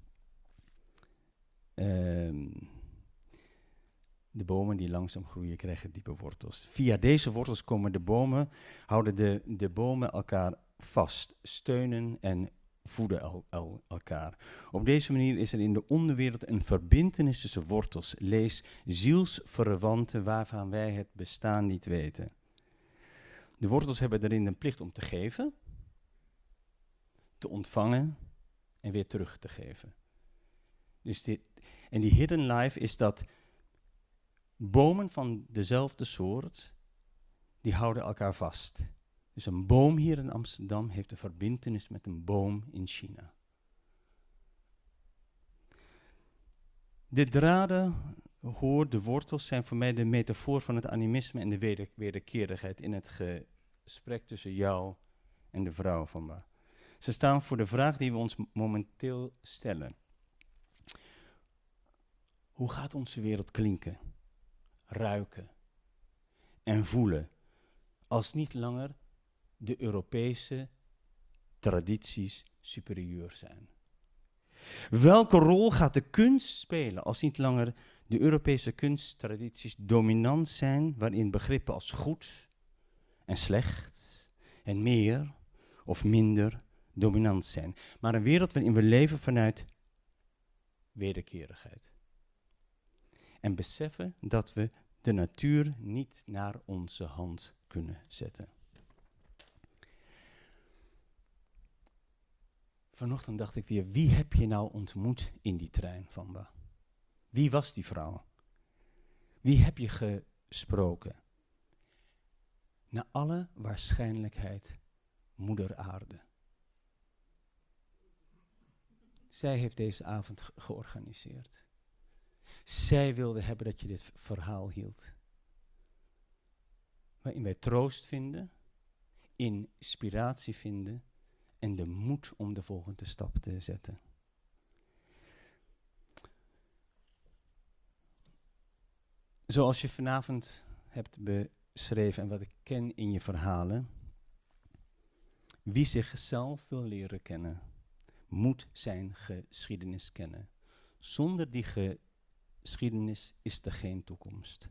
Um, de bomen die langzaam groeien krijgen diepe wortels. Via deze wortels komen de bomen, houden de, de bomen elkaar vast, steunen en voeden el, el, elkaar. Op deze manier is er in de onderwereld een verbintenis tussen wortels, lees zielsverwanten waarvan wij het bestaan niet weten. De wortels hebben erin een plicht om te geven, te ontvangen en weer terug te geven. Dus dit, en die hidden life is dat bomen van dezelfde soort, die houden elkaar vast. Dus een boom hier in Amsterdam heeft een verbintenis met een boom in China. De draden, hoor, de wortels zijn voor mij de metafoor van het animisme en de weder, wederkerigheid in het gesprek tussen jou en de vrouw van me. Ze staan voor de vraag die we ons m- momenteel stellen. Hoe gaat onze wereld klinken, ruiken en voelen als niet langer de Europese tradities superieur zijn? Welke rol gaat de kunst spelen als niet langer de Europese kunsttradities dominant zijn, waarin begrippen als goed en slecht en meer of minder dominant zijn, maar een wereld waarin we leven vanuit wederkerigheid. En beseffen dat we de natuur niet naar onze hand kunnen zetten. Vanochtend dacht ik weer, wie heb je nou ontmoet in die trein van Ba? Wie was die vrouw? Wie heb je gesproken? Naar alle waarschijnlijkheid moeder aarde. Zij heeft deze avond ge- georganiseerd. Zij wilde hebben dat je dit verhaal hield. Waarin wij troost vinden, inspiratie vinden en de moed om de volgende stap te zetten. Zoals je vanavond hebt beschreven en wat ik ken in je verhalen, wie zichzelf wil leren kennen, moet zijn geschiedenis kennen. Zonder die geschiedenis is er geen toekomst.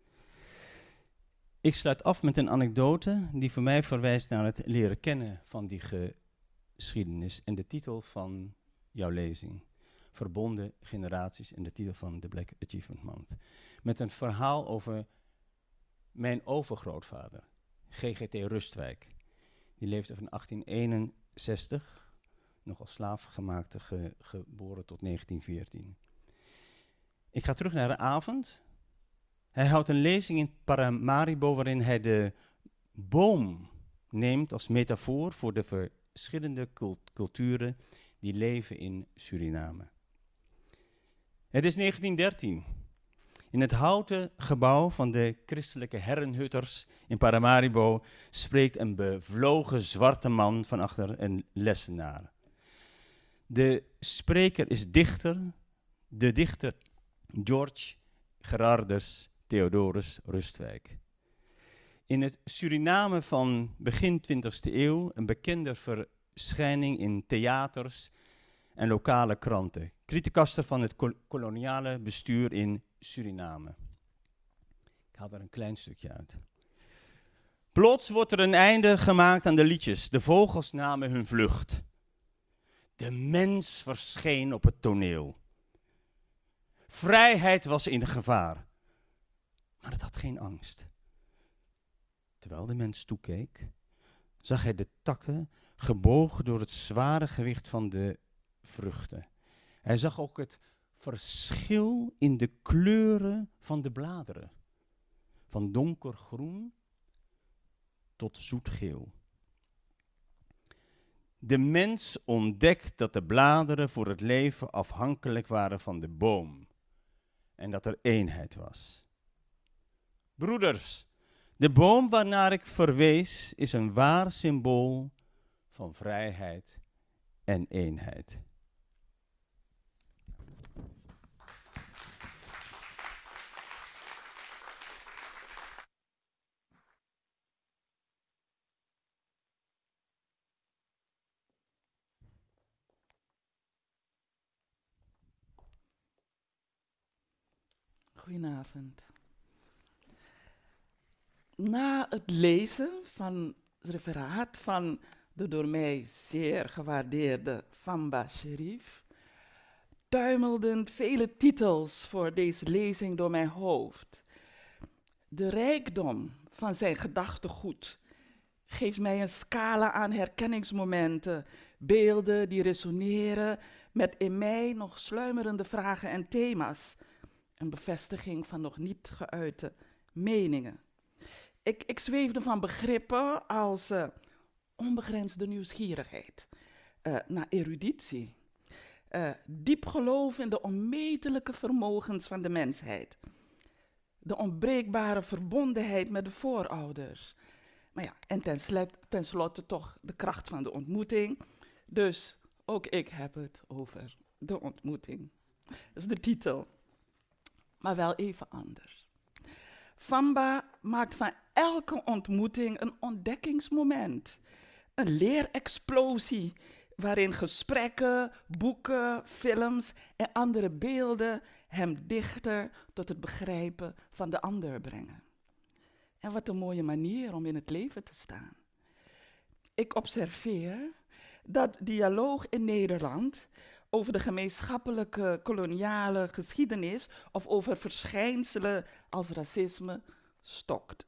Ik sluit af met een anekdote die voor mij verwijst naar het leren kennen van die geschiedenis en de titel van jouw lezing. Verbonden generaties en de titel van de Black Achievement Month. Met een verhaal over mijn overgrootvader, G G T Rustwijk. Die leefde van achttien eenenzestig, nog als slaafgemaakte, ge, geboren tot negentien veertien. Ik ga terug naar de avond. Hij houdt een lezing in Paramaribo waarin hij de boom neemt als metafoor voor de verschillende cult- culturen die leven in Suriname. Het is negentien dertien. In het houten gebouw van de christelijke herrenhutters in Paramaribo spreekt een bevlogen zwarte man van achter een lessenaar. De spreker is dichter, de dichter George Gerardus Theodorus Rustwijk. In het Suriname van begin twintigste eeuw een bekende verschijning in theaters en lokale kranten. Criticaster van het kol- koloniale bestuur in Suriname. Ik haal er een klein stukje uit. Plots wordt er een einde gemaakt aan de liedjes. De vogels namen hun vlucht. De mens verscheen op het toneel. Vrijheid was in gevaar. Maar het had geen angst. Terwijl de mens toekeek, zag hij de takken gebogen door het zware gewicht van de vruchten. Hij zag ook het verschil in de kleuren van de bladeren. Van donkergroen tot zoetgeel. De mens ontdekt dat de bladeren voor het leven afhankelijk waren van de boom. En dat er eenheid was. Broeders, de boom waarnaar ik verwees is een waar symbool van vrijheid en eenheid. Goedenavond. Na het lezen van het referaat van de door mij zeer gewaardeerde Famba Sherif, tuimelden vele titels voor deze lezing door mijn hoofd. De rijkdom van zijn gedachtegoed geeft mij een scala aan herkenningsmomenten, beelden die resoneren met in mij nog sluimerende vragen en thema's. Een bevestiging van nog niet geuite meningen. Ik, ik zweefde van begrippen als uh, onbegrensde nieuwsgierigheid, uh, naar eruditie, uh, diep geloof in de onmetelijke vermogens van de mensheid, de onbreekbare verbondenheid met de voorouders. Maar ja, en tenslotte, tenslotte toch de kracht van de ontmoeting. Dus ook ik heb het over de ontmoeting. Dat is de titel. Maar wel even anders. Famba maakt van elke ontmoeting een ontdekkingsmoment. Een leerexplosie waarin gesprekken, boeken, films en andere beelden hem dichter tot het begrijpen van de ander brengen. En wat een mooie manier om in het leven te staan. Ik observeer dat dialoog in Nederland over de gemeenschappelijke koloniale geschiedenis of over verschijnselen als racisme stokt.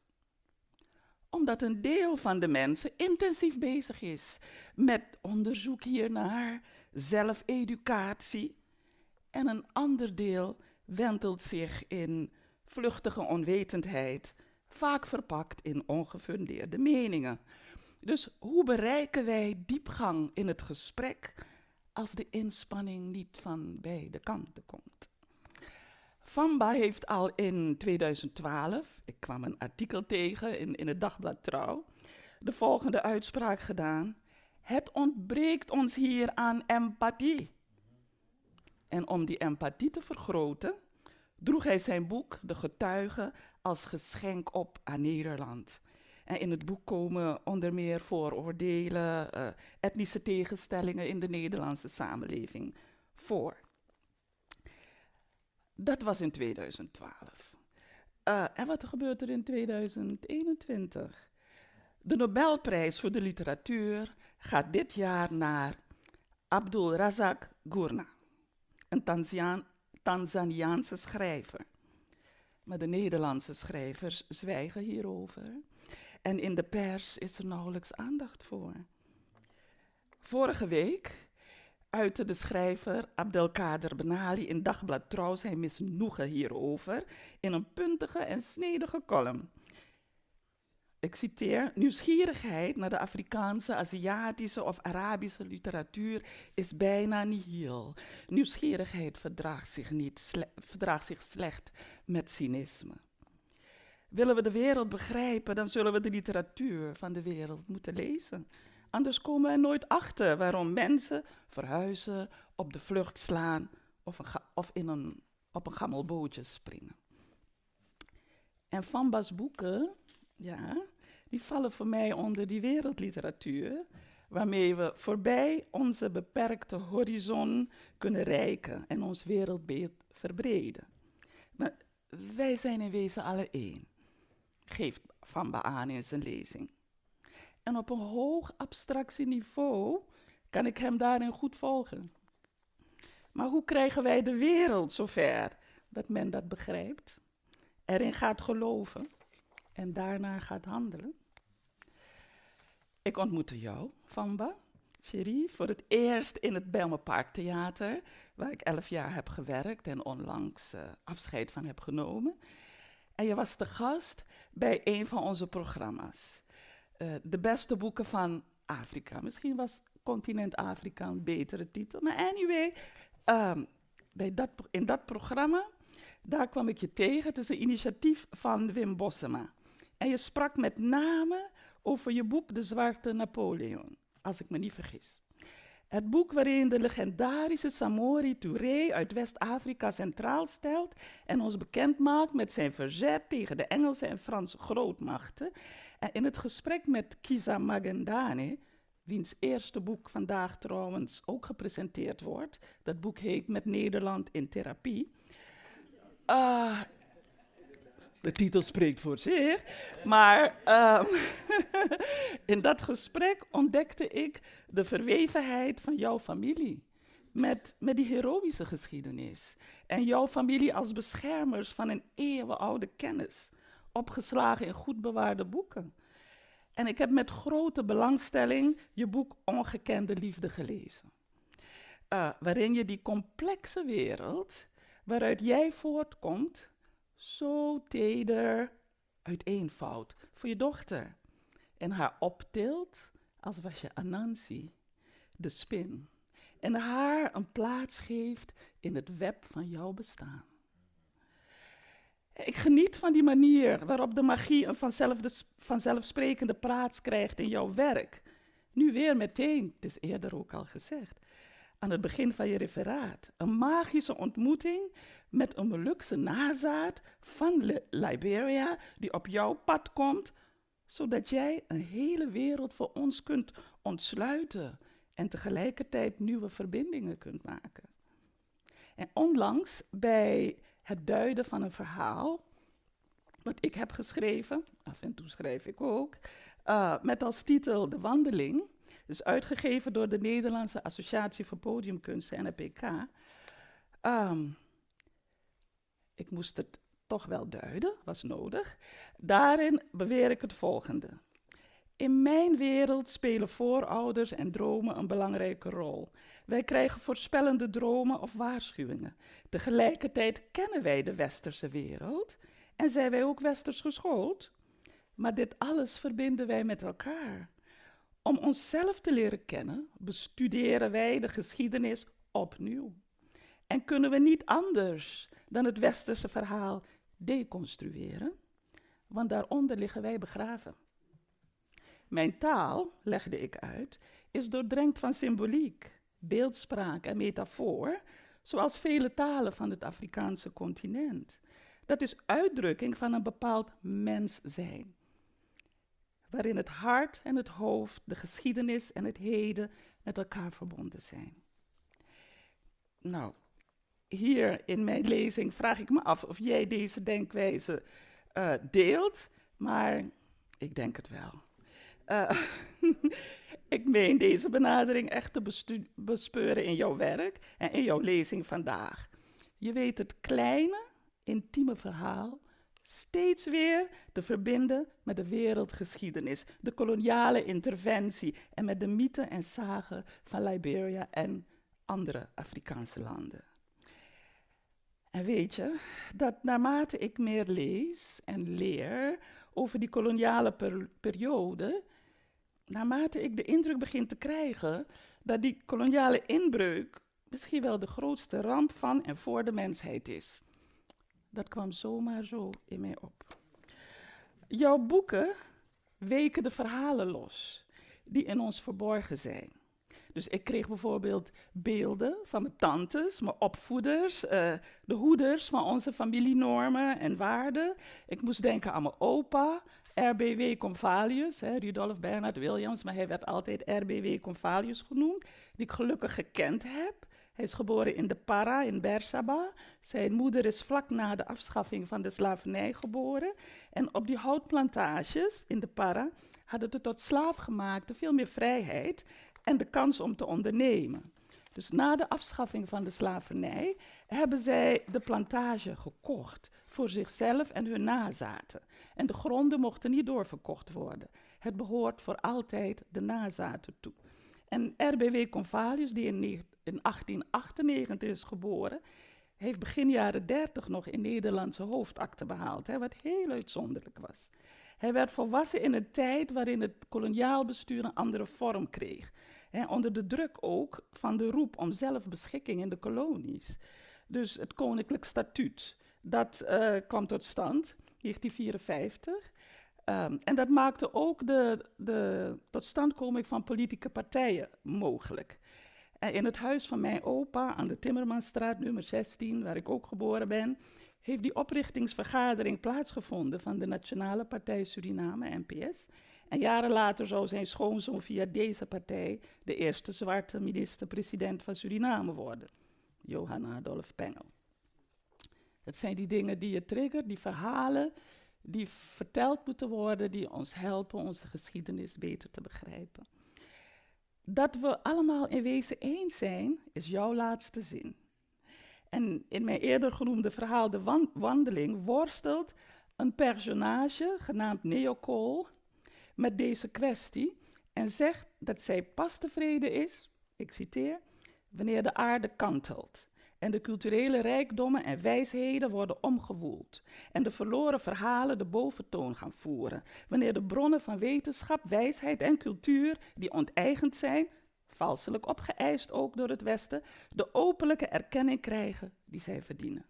Omdat een deel van de mensen intensief bezig is met onderzoek hiernaar, zelfeducatie, en een ander deel wentelt zich in vluchtige onwetendheid, vaak verpakt in ongefundeerde meningen. Dus hoe bereiken wij diepgang in het gesprek als de inspanning niet van beide kanten komt? Famba heeft al in tweeduizend twaalf, ik kwam een artikel tegen in, in het dagblad Trouw, de volgende uitspraak gedaan: het ontbreekt ons hier aan empathie. En om die empathie te vergroten, droeg hij zijn boek De Getuige als geschenk op aan Nederland. En in het boek komen onder meer vooroordelen, uh, etnische tegenstellingen in de Nederlandse samenleving voor. Dat was in tweeduizend twaalf. Uh, en wat gebeurt er in tweeduizend eenentwintig? De Nobelprijs voor de literatuur gaat dit jaar naar Abdul Razak Gurnah, een Tanzaan, Tanzaniaanse schrijver. Maar de Nederlandse schrijvers zwijgen hierover. En in de pers is er nauwelijks aandacht voor. Vorige week uitte de schrijver Abdelkader Benali in Dagblad Trouw zijn misnoegen hierover in een puntige en snedige column. Ik citeer: nieuwsgierigheid naar de Afrikaanse, Aziatische of Arabische literatuur is bijna nihil. Nieuwsgierigheid verdraagt zich, niet, sle- verdraagt zich slecht met cynisme. Willen we de wereld begrijpen, dan zullen we de literatuur van de wereld moeten lezen. Anders komen we er nooit achter waarom mensen verhuizen, op de vlucht slaan of, een ga- of in een, op een gammel bootje springen. En Famba's boeken, ja, die vallen voor mij onder die wereldliteratuur, waarmee we voorbij onze beperkte horizon kunnen reiken en ons wereldbeeld verbreden. Maar wij zijn in wezen alle één, geeft Famba aan in zijn lezing. En op een hoog abstractieniveau kan ik hem daarin goed volgen. Maar hoe krijgen wij de wereld zover dat men dat begrijpt, erin gaat geloven en daarnaar gaat handelen? Ik ontmoette jou, Famba, Cherif, voor het eerst in het Bijlmer Parktheater, waar ik elf jaar heb gewerkt en onlangs uh, afscheid van heb genomen. En je was te gast bij een van onze programma's. Uh, de beste boeken van Afrika. Misschien was Continent Afrika een betere titel. Maar anyway, um, bij dat, in dat programma, daar kwam ik je tegen. Het is een initiatief van Wim Bossema. En je sprak met name over je boek De Zwarte Napoleon, als ik me niet vergis. Het boek waarin de legendarische Samori Touré uit West-Afrika centraal stelt en ons bekend maakt met zijn verzet tegen de Engelse en Franse grootmachten. En in het gesprek met Kizza Magendane, wiens eerste boek vandaag trouwens ook gepresenteerd wordt, dat boek heet Met Nederland in Therapie. Uh, de titel spreekt voor zich, maar um, in dat gesprek ontdekte ik de verwevenheid van jouw familie met, met die heroïsche geschiedenis. En jouw familie als beschermers van een eeuwenoude kennis, opgeslagen in goed bewaarde boeken. En ik heb met grote belangstelling je boek Ongekende Liefde gelezen. Uh, waarin je die complexe wereld waaruit jij voortkomt, zo teder uiteenvouwt voor je dochter. En haar optilt als was je Anansi, de spin. En haar een plaats geeft in het web van jouw bestaan. Ik geniet van die manier waarop de magie een vanzelf, vanzelfsprekende plaats krijgt in jouw werk. Nu weer meteen, het is eerder ook al gezegd, aan het begin van je referaat. Een magische ontmoeting met een Molukse nazaat van Li- Liberia die op jouw pad komt, zodat jij een hele wereld voor ons kunt ontsluiten en tegelijkertijd nieuwe verbindingen kunt maken. En onlangs bij het duiden van een verhaal, wat ik heb geschreven, af en toe schrijf ik ook, uh, met als titel De Wandeling, dus uitgegeven door de Nederlandse Associatie voor Podiumkunsten, N A P K. Um, ik moest het toch wel duiden, was nodig. Daarin beweer ik het volgende. In mijn wereld spelen voorouders en dromen een belangrijke rol. Wij krijgen voorspellende dromen of waarschuwingen. Tegelijkertijd kennen wij de westerse wereld en zijn wij ook westers geschoold. Maar dit alles verbinden wij met elkaar. Om onszelf te leren kennen, bestuderen wij de geschiedenis opnieuw. En kunnen we niet anders dan het westerse verhaal deconstrueren, want daaronder liggen wij begraven. Mijn taal, legde ik uit, is doordrenkt van symboliek, beeldspraak en metafoor, zoals vele talen van het Afrikaanse continent. Dat is uitdrukking van een bepaald mens zijn, waarin het hart en het hoofd, de geschiedenis en het heden met elkaar verbonden zijn. Nou, hier in mijn lezing vraag ik me af of jij deze denkwijze uh, deelt, maar ik denk het wel. Uh, ik meen deze benadering echt te bestu- bespeuren in jouw werk en in jouw lezing vandaag. Je weet het kleine, intieme verhaal steeds weer te verbinden met de wereldgeschiedenis, de koloniale interventie en met de mythen en sagen van Liberia en andere Afrikaanse landen. En weet je, dat naarmate ik meer lees en leer over die koloniale per- periode, naarmate ik de indruk begin te krijgen dat die koloniale inbreuk misschien wel de grootste ramp van en voor de mensheid is. Dat kwam zomaar zo in mij op. Jouw boeken weken de verhalen los die in ons verborgen zijn. Dus ik kreeg bijvoorbeeld beelden van mijn tantes, mijn opvoeders, uh, de hoeders van onze familienormen en waarden. Ik moest denken aan mijn opa, R B W Convalius, hè, Rudolf Bernard Williams, maar hij werd altijd R B W Convalius genoemd, die ik gelukkig gekend heb. Hij is geboren in de Para in Bersaba. Zijn moeder is vlak na de afschaffing van de slavernij geboren. En op die houtplantages in de Para hadden de tot slaafgemaakten veel meer vrijheid en de kans om te ondernemen. Dus na de afschaffing van de slavernij hebben zij de plantage gekocht voor zichzelf en hun nazaten. En de gronden mochten niet doorverkocht worden. Het behoort voor altijd de nazaten toe. En R B W Convalius, die in, negen- in achttien achtennegentig is geboren, heeft begin jaren dertig nog in Nederland zijn hoofdakte behaald, hè, wat heel uitzonderlijk was. Hij werd volwassen in een tijd waarin het koloniaal bestuur een andere vorm kreeg. Hè, onder de druk ook van de roep om zelfbeschikking in de kolonies. Dus het koninklijk statuut, dat uh, kwam tot stand, negentien vierenvijftig. Um, en dat maakte ook de, de totstandkoming van politieke partijen mogelijk. En in het huis van mijn opa, aan de Timmermansstraat nummer zestien, waar ik ook geboren ben, heeft die oprichtingsvergadering plaatsgevonden van de Nationale Partij Suriname, N P S. En jaren later zou zijn schoonzoon via deze partij de eerste zwarte minister-president van Suriname worden, Johan Adolf Pengel. Het zijn die dingen die je triggert, die verhalen die verteld moeten worden, die ons helpen onze geschiedenis beter te begrijpen. Dat we allemaal in wezen eens zijn, is jouw laatste zin. En in mijn eerder genoemde verhaal De wan- Wandeling worstelt een personage, genaamd Neo Cole, met deze kwestie en zegt dat zij pas tevreden is, ik citeer, wanneer de aarde kantelt en de culturele rijkdommen en wijsheden worden omgewoeld en de verloren verhalen de boventoon gaan voeren, wanneer de bronnen van wetenschap, wijsheid en cultuur die onteigend zijn, valselijk opgeëist ook door het Westen, de openlijke erkenning krijgen die zij verdienen.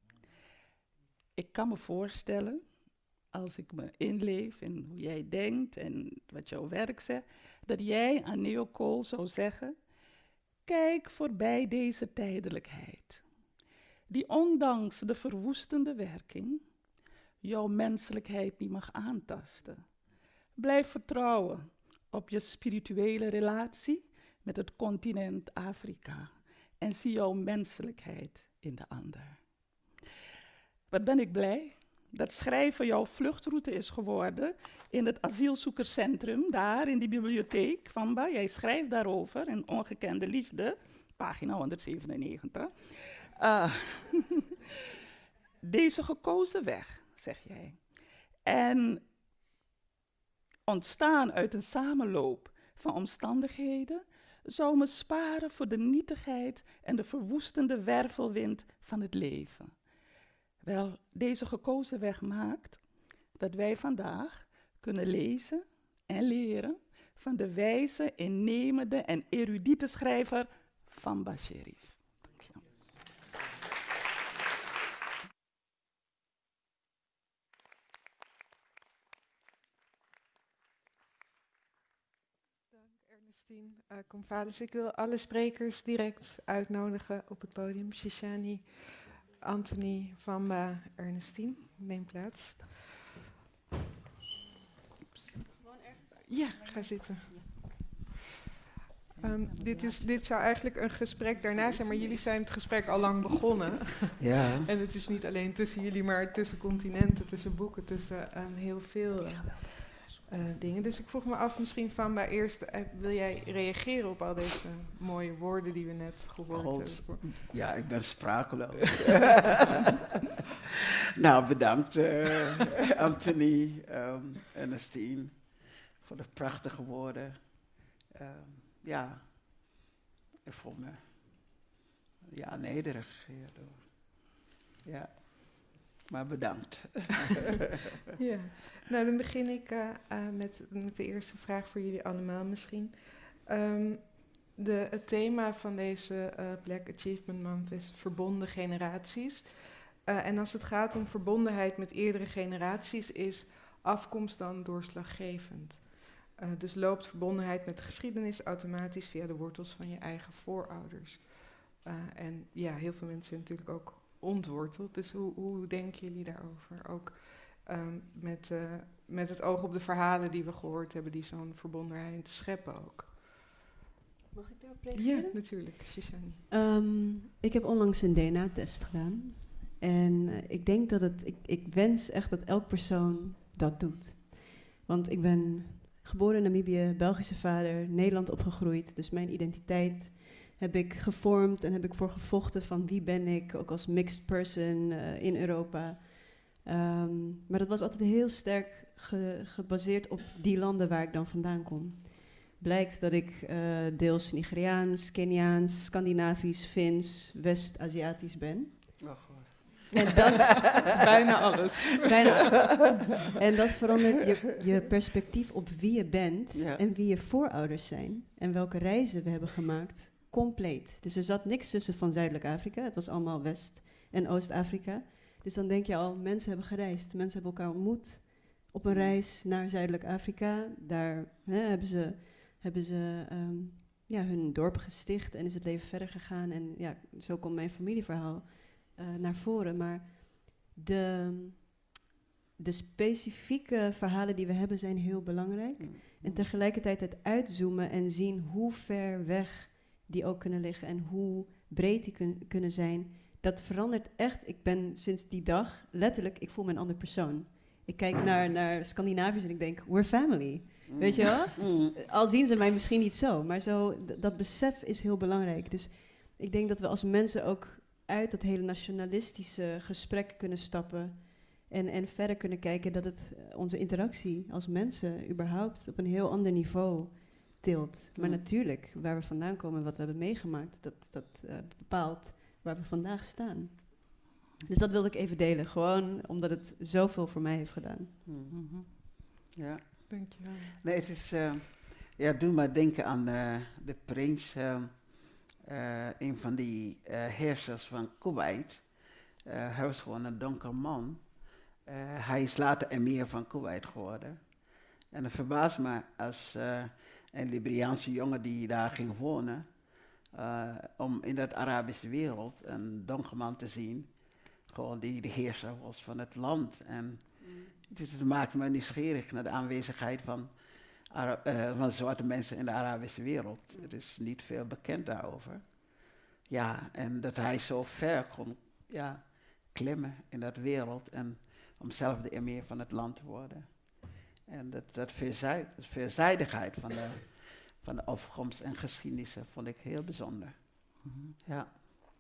Ik kan me voorstellen, als ik me inleef in hoe jij denkt en wat jouw werk zegt, dat jij aan Neo Cole zou zeggen, kijk voorbij deze tijdelijkheid, die ondanks de verwoestende werking jouw menselijkheid niet mag aantasten. Blijf vertrouwen op je spirituele relatie met het continent Afrika en zie jouw menselijkheid in de ander. Wat ben ik blij dat schrijven jouw vluchtroute is geworden in het asielzoekerscentrum, daar in die bibliotheek, Famba. Jij schrijft daarover in Ongekende Liefde, pagina honderdzevenennegentig. Uh, Deze gekozen weg, zeg jij. En ontstaan uit een samenloop van omstandigheden zou me sparen voor de nietigheid en de verwoestende wervelwind van het leven. Wel, deze gekozen weg maakt dat wij vandaag kunnen lezen en leren van de wijze, innemende en erudite schrijver Famba Sherif. Dank je. Dank Ernestine uh, Convalius. Ik wil alle sprekers direct uitnodigen op het podium. Shishani, Anthony, Famba, Ernestine, neem plaats. Ja, ga zitten. Um, dit, is, dit zou eigenlijk een gesprek daarna zijn, maar jullie zijn het gesprek al lang begonnen. Ja. En het is niet alleen tussen jullie, maar tussen continenten, tussen boeken, tussen um, heel veel uh, uh, dingen. Dus ik vroeg me af, misschien Famba eerst, uh, wil jij reageren op al deze mooie woorden die we net gehoord God, hebben? ja, ik ben sprakeloos. Nou, bedankt uh, Anthony, um, Ernestine, voor de prachtige woorden. Um, ja, ik voel me ja, nederig hierdoor. Ja, maar bedankt. Ja, nou dan begin ik uh, uh, met, met de eerste vraag voor jullie allemaal misschien. Um, de, het thema van deze uh, Black Achievement Month is verbonden generaties. Uh, en als het gaat om verbondenheid met eerdere generaties is afkomst dan doorslaggevend. Uh, dus loopt verbondenheid met de geschiedenis automatisch via de wortels van je eigen voorouders. Uh, en ja, heel veel mensen zijn natuurlijk ook ontworteld. Dus hoe, hoe denken jullie daarover? Ook um, met, uh, met het oog op de verhalen die we gehoord hebben, die zo'n verbondenheid scheppen ook. Mag ik daarop reageren? Ja, natuurlijk. Shishani. Um, ik heb onlangs een D N A-test gedaan. En uh, ik denk dat het, ik, ik wens echt dat elk persoon dat doet. Want ik ben geboren in Namibië, Belgische vader, Nederland opgegroeid. Dus mijn identiteit heb ik gevormd en heb ik voor gevochten van wie ben ik, ook als mixed person uh, in Europa. Um, maar dat was altijd heel sterk ge, gebaseerd op die landen waar ik dan vandaan kom. blijkt dat ik uh, deels Nigeriaans, Keniaans, Scandinavisch, Fins, West-Aziatisch ben. Oh, God. En dat, Bijna alles. bijna. En dat verandert je, je perspectief op wie je bent Ja. en wie je voorouders zijn en welke reizen we hebben gemaakt, compleet. Dus er zat niks tussen van Zuidelijk Afrika, het was allemaal West- en Oost-Afrika. Dus dan denk je al, mensen hebben gereisd, mensen hebben elkaar ontmoet op een reis naar Zuidelijk Afrika. Daar hè, hebben ze, hebben ze um, ja, hun dorp gesticht en is het leven verder gegaan. En ja, zo komt mijn familieverhaal uh, naar voren. Maar de, de specifieke verhalen die we hebben zijn heel belangrijk. Mm. En tegelijkertijd het uitzoomen en zien hoe ver weg die ook kunnen liggen en hoe breed die kun, kunnen zijn. Dat verandert echt. Ik ben sinds die dag letterlijk, ik voel me een andere persoon. Ik kijk naar, naar Scandinaviërs en ik denk, we're family. Mm. Weet je wel? Mm. Al zien ze mij misschien niet zo, maar zo, d- dat besef is heel belangrijk. Dus ik denk dat we als mensen ook uit dat hele nationalistische gesprek kunnen stappen en, en verder kunnen kijken dat het uh, onze interactie als mensen überhaupt op een heel ander niveau tilt. Maar Mm. natuurlijk, waar we vandaan komen en wat we hebben meegemaakt, dat, dat uh, bepaalt waar we vandaag staan. Dus dat wilde ik even delen, gewoon omdat het zoveel voor mij heeft gedaan. Mm. Mhm. Ja. Dankjewel. Nee, het is, uh, ja, doe maar denken aan uh, de prins, uh, uh, een van die uh, heersers van Kuwait. Uh, hij was gewoon een donker man. Uh, hij is later emir van Kuwait geworden. En het verbaast me als uh, een Liberiaanse jongen die daar ging wonen, uh, om in dat Arabische wereld een donker man te zien, gewoon die de heerser was van het land. En dus het maakt me nieuwsgierig naar de aanwezigheid van, Ara- uh, van zwarte mensen in de Arabische wereld. Er is niet veel bekend daarover. Ja, en dat hij zo ver kon ja, klimmen in dat wereld en om zelf de emir van het land te worden. En dat, dat veelzijd, veelzijdigheid van de, van de afkomst en geschiedenissen vond ik heel bijzonder. Mhm. Ja.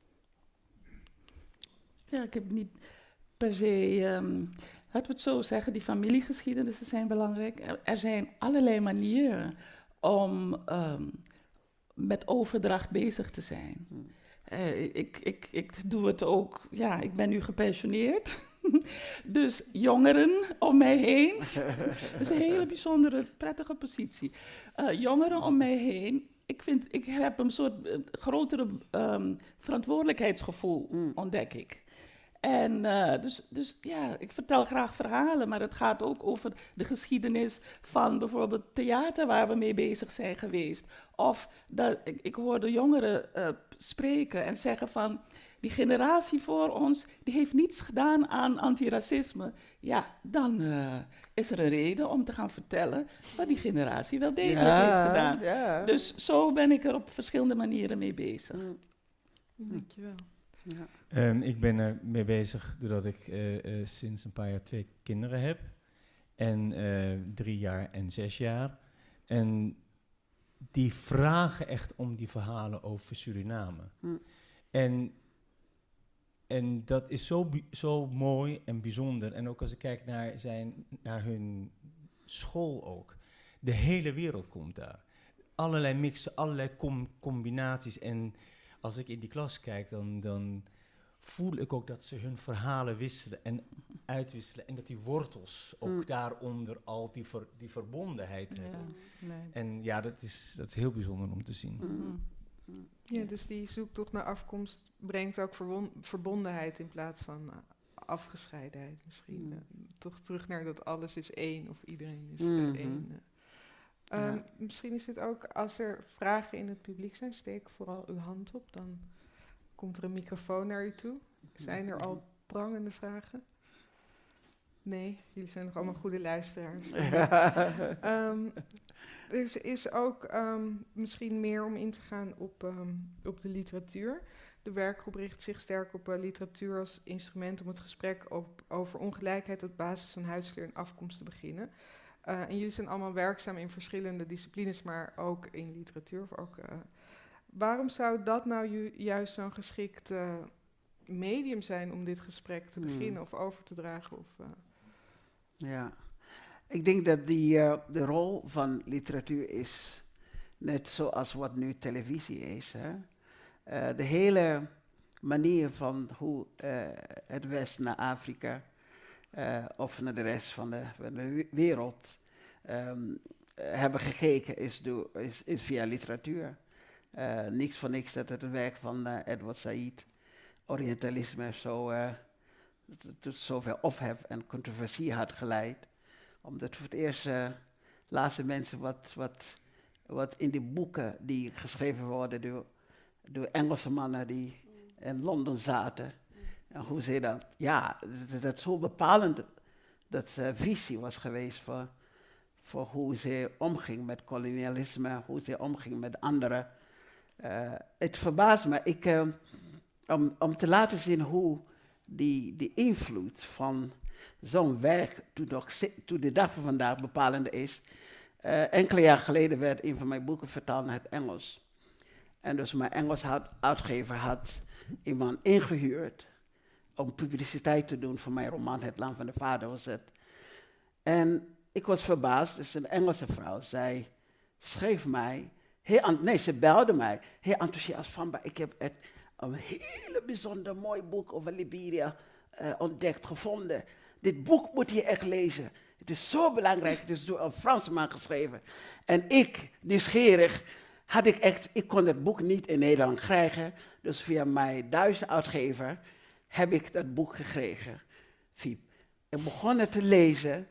Ja, ik heb niet per se, um, laten we het zo zeggen, die familiegeschiedenissen zijn belangrijk. Er, er zijn allerlei manieren om um, met overdracht bezig te zijn. Hmm. Uh, ik, ik, ik doe het ook, ja, ik ben nu gepensioneerd. Dus jongeren om mij heen, dat is een hele bijzondere, prettige positie. Uh, jongeren om mij heen, ik, vind, ik heb een soort uh, grotere um, verantwoordelijkheidsgevoel, Mm. ontdek ik. En uh, dus, dus ja, ik vertel graag verhalen, maar het gaat ook over de geschiedenis van bijvoorbeeld theater waar we mee bezig zijn geweest. Of dat, ik, ik hoorde jongeren uh, spreken en zeggen van, die generatie voor ons, die heeft niets gedaan aan antiracisme. Ja, dan uh, is er een reden om te gaan vertellen wat die generatie wel degelijk Ja, heeft gedaan. ja. Dus zo ben ik er op verschillende manieren mee bezig. Mm. Dankjewel. Ja. Um, ik ben er mee bezig doordat ik uh, uh, sinds een paar jaar twee kinderen heb. En uh, drie jaar en zes jaar. En die vragen echt om die verhalen over Suriname. Mm. En, en dat is zo, bi- zo mooi en bijzonder. En ook als ik kijk naar, zijn, naar hun school ook. De hele wereld komt daar. Allerlei mixen, allerlei com- combinaties. En als ik in die klas kijk, dan, dan voel ik ook dat ze hun verhalen wisselen en uitwisselen. En dat die wortels ook Mm. daaronder al die, ver, die verbondenheid Ja, hebben. nee. En ja, dat is, dat is heel bijzonder om te zien. Mm. Ja, dus die zoektocht naar afkomst brengt ook verwon- verbondenheid in plaats van uh, afgescheidenheid misschien. Mm. Uh, toch terug naar dat alles is één of iedereen is Mhm. uh, één. Uh. Um, Ja. Misschien is dit ook, als er vragen in het publiek zijn, steek vooral uw hand op. Dan komt er een microfoon naar u toe. Zijn er al prangende vragen? Nee, jullie zijn nog allemaal goede luisteraars. Um, er is ook um, misschien meer om in te gaan op, um, op de literatuur. De werkgroep richt zich sterk op uh, literatuur als instrument om het gesprek op, over ongelijkheid op basis van huidskleur en afkomst te beginnen. Uh, en jullie zijn allemaal werkzaam in verschillende disciplines, maar ook in literatuur. Of ook, uh, waarom zou dat nou ju- juist zo'n geschikt uh, medium zijn om dit gesprek te Hmm. beginnen of over te dragen? Of, uh, Ja, ik denk dat die, uh, de rol van literatuur is net zoals wat nu televisie is. Hè? Uh, de hele manier van hoe uh, het West naar Afrika uh, of naar de rest van de, van de wereld um, hebben gekeken is, door, is, is via literatuur. Uh, niks van niks dat het werk van uh, Edward Said, Orientalisme, zo, uh, tot zoveel ophef en controversie had geleid. Omdat voor het eerst uh, laatste mensen wat, wat, wat in die boeken die geschreven worden door, door Engelse mannen die in Londen zaten. En hoe ze dat, ja, dat, dat zo bepalend, dat uh, visie was geweest voor, voor hoe ze omging met kolonialisme, hoe ze omging met anderen. Uh, het verbaast me, ik, uh, om, om te laten zien hoe die, die invloed van zo'n werk, toen, nog, toen de dag van vandaag bepalend is. Uh, enkele jaar geleden werd een van mijn boeken vertaald naar het Engels. En dus mijn Engels had, uitgever had iemand ingehuurd om publiciteit te doen voor mijn roman Het Land van de Vader was het. En ik was verbaasd, dus een Engelse vrouw, zij schreef mij, heel, nee, ze belde mij, heel enthousiast van, ik heb het, een hele bijzonder mooi boek over Liberia uh, ontdekt, gevonden. Dit boek moet je echt lezen. Het is zo belangrijk, het is door een Fransman geschreven. En ik, nieuwsgierig, had ik echt, ik kon het boek niet in Nederland krijgen, dus via mijn Duitse uitgever heb ik dat boek gekregen. Fiep. Ik begon het te lezen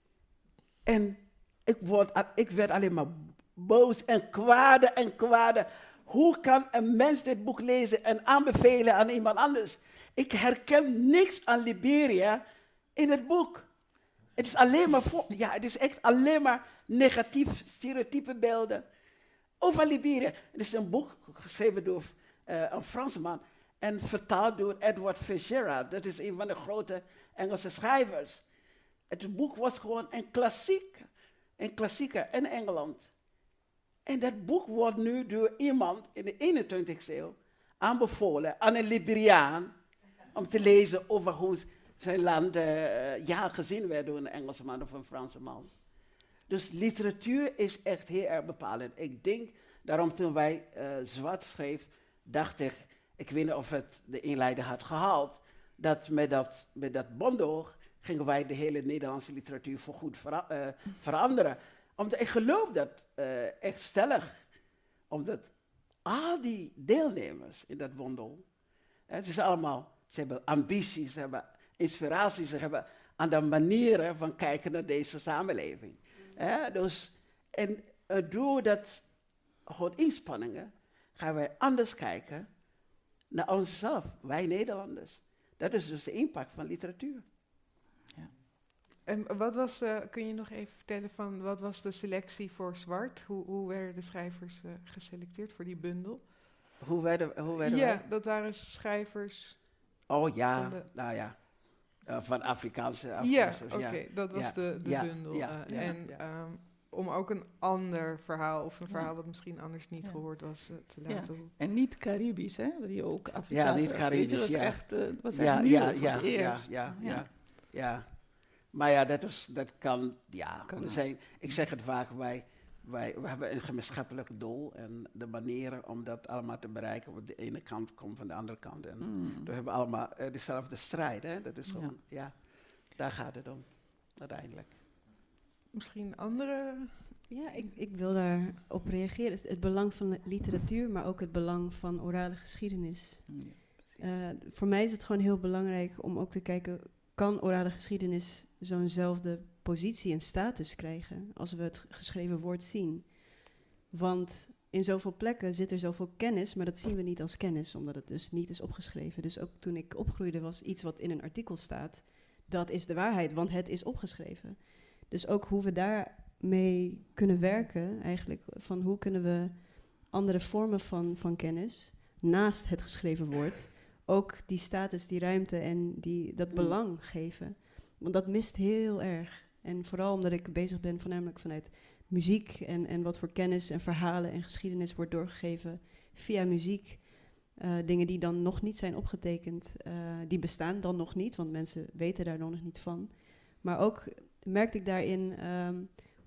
en ik, word, ik werd alleen maar boos en kwaad en kwaad. Hoe kan een mens dit boek lezen en aanbevelen aan iemand anders? Ik herken niks aan Liberia in het boek. Het is alleen maar, voor, ja, het is echt alleen maar negatief, stereotype beelden over Liberia. Het is een boek geschreven door uh, een Fransman en vertaald door Edward Fitzgerald. Dat is een van de grote Engelse schrijvers. Het boek was gewoon een klassiek, een klassieker in Engeland. En dat boek wordt nu door iemand in de eenentwintigste eeuw aanbevolen aan een Liberiaan om te lezen over hoe zijn land uh, ja, gezien werd door een Engelsman of een Franse man. Dus literatuur is echt heel erg bepalend. Ik denk, daarom toen wij uh, Zwart schreef, dacht ik, ik weet niet of het de inleider had gehaald, dat met dat, met dat bundel gingen wij de hele Nederlandse literatuur voorgoed vera- uh, veranderen. Omdat ik geloof dat uh, echt stellig, omdat al die deelnemers in dat bundel, hè, ze zijn allemaal, ze hebben ambities, ze hebben inspiraties, ze hebben andere manieren van kijken naar deze samenleving. Mm. Hè, dus, en uh, door dat gewoon inspanningen gaan wij anders kijken naar onszelf, wij Nederlanders. Dat is dus de impact van literatuur. En wat was, uh, kun je nog even vertellen van wat was de selectie voor Zwart? Hoe, hoe werden de schrijvers uh, geselecteerd voor die bundel? Hoe werden, hoe werden ja, wij? dat waren schrijvers. Oh ja, van de, nou ja, uh, van Afrikaanse Ja, afkomst. oké, okay, dat was ja, de, de ja, bundel. Ja, Uh, ja, en ja. um, om ook een ander verhaal, of een verhaal Ja. wat misschien anders niet Ja. gehoord was, uh, te Ja. laten horen. En niet Caribisch, hè? Die ook Afrikaans. niet Caribisch, Dat was ja. echt, uh, dat was Ja, echt nieuw ja, voor ja, het ja, eerst. ja, ja, Ja. ja. Maar ja, dat, is, dat kan, ja, Kan we ook. zijn, ik zeg het vaak, wij, wij we hebben een gemeenschappelijk doel en de manieren om dat allemaal te bereiken, op de ene kant komt van de andere kant. En Mm. we hebben allemaal uh, dezelfde strijd, hè, dat is Ja. gewoon, ja, daar gaat het om, uiteindelijk. Misschien andere. Ja, ik, ik wil daarop reageren. Het, het belang van de literatuur, maar ook het belang van orale geschiedenis. Ja, precies. Uh, voor mij is het gewoon heel belangrijk om ook te kijken, kan orale geschiedenis zo'nzelfde positie en status krijgen als we het geschreven woord zien? Want in zoveel plekken zit er zoveel kennis, maar dat zien we niet als kennis, omdat het dus niet is opgeschreven. Dus ook toen ik opgroeide was iets wat in een artikel staat, dat is de waarheid, want het is opgeschreven. Dus ook hoe we daarmee kunnen werken, eigenlijk, van hoe kunnen we andere vormen van, van kennis, naast het geschreven woord, ook die status, die ruimte en die, dat Mm. belang geven. Want dat mist heel erg. En vooral omdat ik bezig ben voornamelijk vanuit muziek en, en wat voor kennis en verhalen en geschiedenis wordt doorgegeven via muziek. Uh, dingen die dan nog niet zijn opgetekend, uh, die bestaan dan nog niet, want mensen weten daar nog niet van. Maar ook merkte ik daarin um, hoe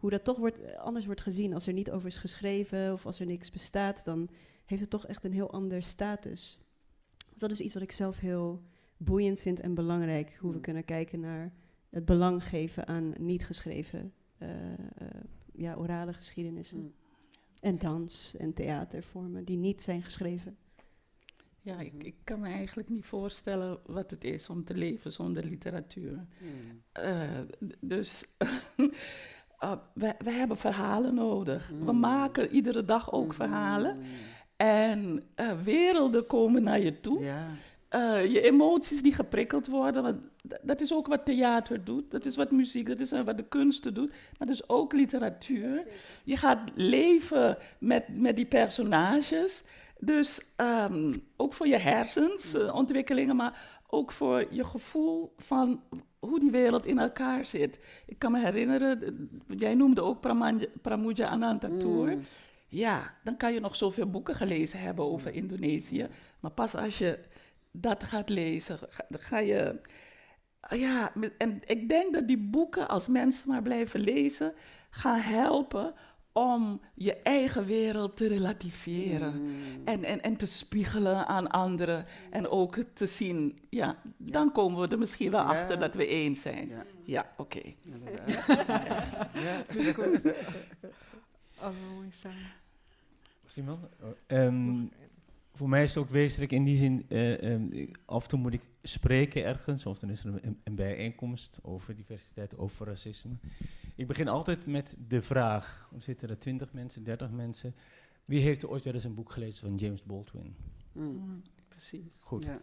hoe dat toch wordt, anders wordt gezien. Als er niet over is geschreven of als er niks bestaat, dan heeft het toch echt een heel ander status. Dus dat is iets wat ik zelf heel boeiend vind en belangrijk. Hoe we kunnen kijken naar het belang geven aan niet geschreven, uh, uh, ja, orale geschiedenissen. Mm. En dans en theatervormen die niet zijn geschreven. Ja, ik, ik kan me eigenlijk niet voorstellen wat het is om te leven zonder literatuur. Mm. Uh, d- dus uh, we, we hebben verhalen nodig. Mm. We maken iedere dag ook mm. verhalen. En uh, werelden komen naar je toe. Ja. Uh, je emoties die geprikkeld worden. Want d- dat is ook wat theater doet. Dat is wat muziek, dat is uh, wat de kunsten doet. Maar dat is ook literatuur. Je gaat leven met, met die personages. Dus um, ook voor je hersens, uh, ontwikkelingen, maar ook voor je gevoel van hoe die wereld in elkaar zit. Ik kan me herinneren, d- jij noemde ook Pramanja, Pramuja Anantatur. Mm. Ja, dan kan je nog zoveel boeken gelezen hebben over Indonesië. Maar pas als je dat gaat lezen, ga, dan ga je... Ja, en ik denk dat die boeken, als mensen maar blijven lezen, gaan helpen om je eigen wereld te relativeren mm. en, en, en te spiegelen aan anderen. En ook te zien, ja, ja. dan komen we er misschien wel ja. achter dat we eens zijn. Ja, ja oké. Okay. Ja, dat komt. Oh, mooi samen. Simon? Oh, um, voor mij is het ook wezenlijk in die zin, uh, um, af en toe moet ik spreken ergens, of dan is er een, een bijeenkomst over diversiteit, over racisme. Ik begin altijd met de vraag, er zitten er twintig mensen, dertig mensen, wie heeft er ooit wel eens een boek gelezen van James Baldwin? Mm. Mm, precies. Goed. Ja.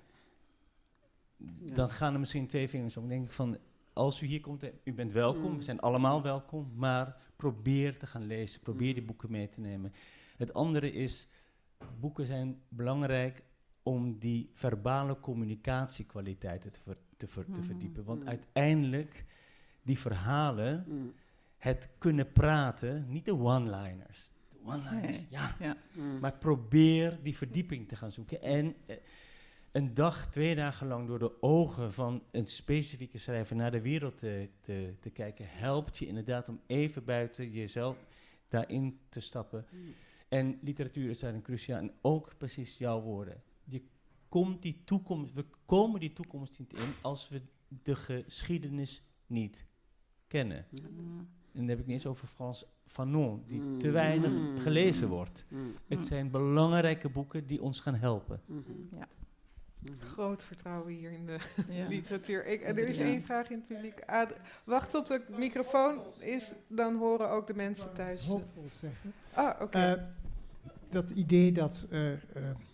Dan gaan er misschien twee vingers om. Dan denk ik van, als u hier komt, u bent welkom, mm. we zijn allemaal welkom, maar probeer te gaan lezen, probeer mm. die boeken mee te nemen. Het andere is, boeken zijn belangrijk om die verbale communicatiekwaliteiten te, ver, te, ver, te verdiepen. Want mm. uiteindelijk, die verhalen, mm. het kunnen praten, niet de one-liners. De one-liners, nee. ja. ja. Mm. Maar probeer die verdieping te gaan zoeken. En uh, een dag, twee dagen lang door de ogen van een specifieke schrijver naar de wereld te, te, te kijken, helpt je inderdaad om even buiten jezelf daarin te stappen. Mm. En literatuur is daarin cruciaal. En ook precies jouw woorden. Je komt die toekomst, we komen die toekomst niet in als we de geschiedenis niet kennen. Mm. En dan heb ik niet eens over Frans Fanon, die mm. te weinig mm. gelezen wordt. Mm. Het zijn belangrijke boeken die ons gaan helpen. Mm-hmm. Ja. Groot vertrouwen hier in de ja. literatuur. Ik, er is ja. één vraag in het publiek. Ad, wacht tot de microfoon is, dan horen ook de mensen thuis. Hoopvol zeggen. Ah, oké. Okay. Uh, dat idee dat, uh, uh,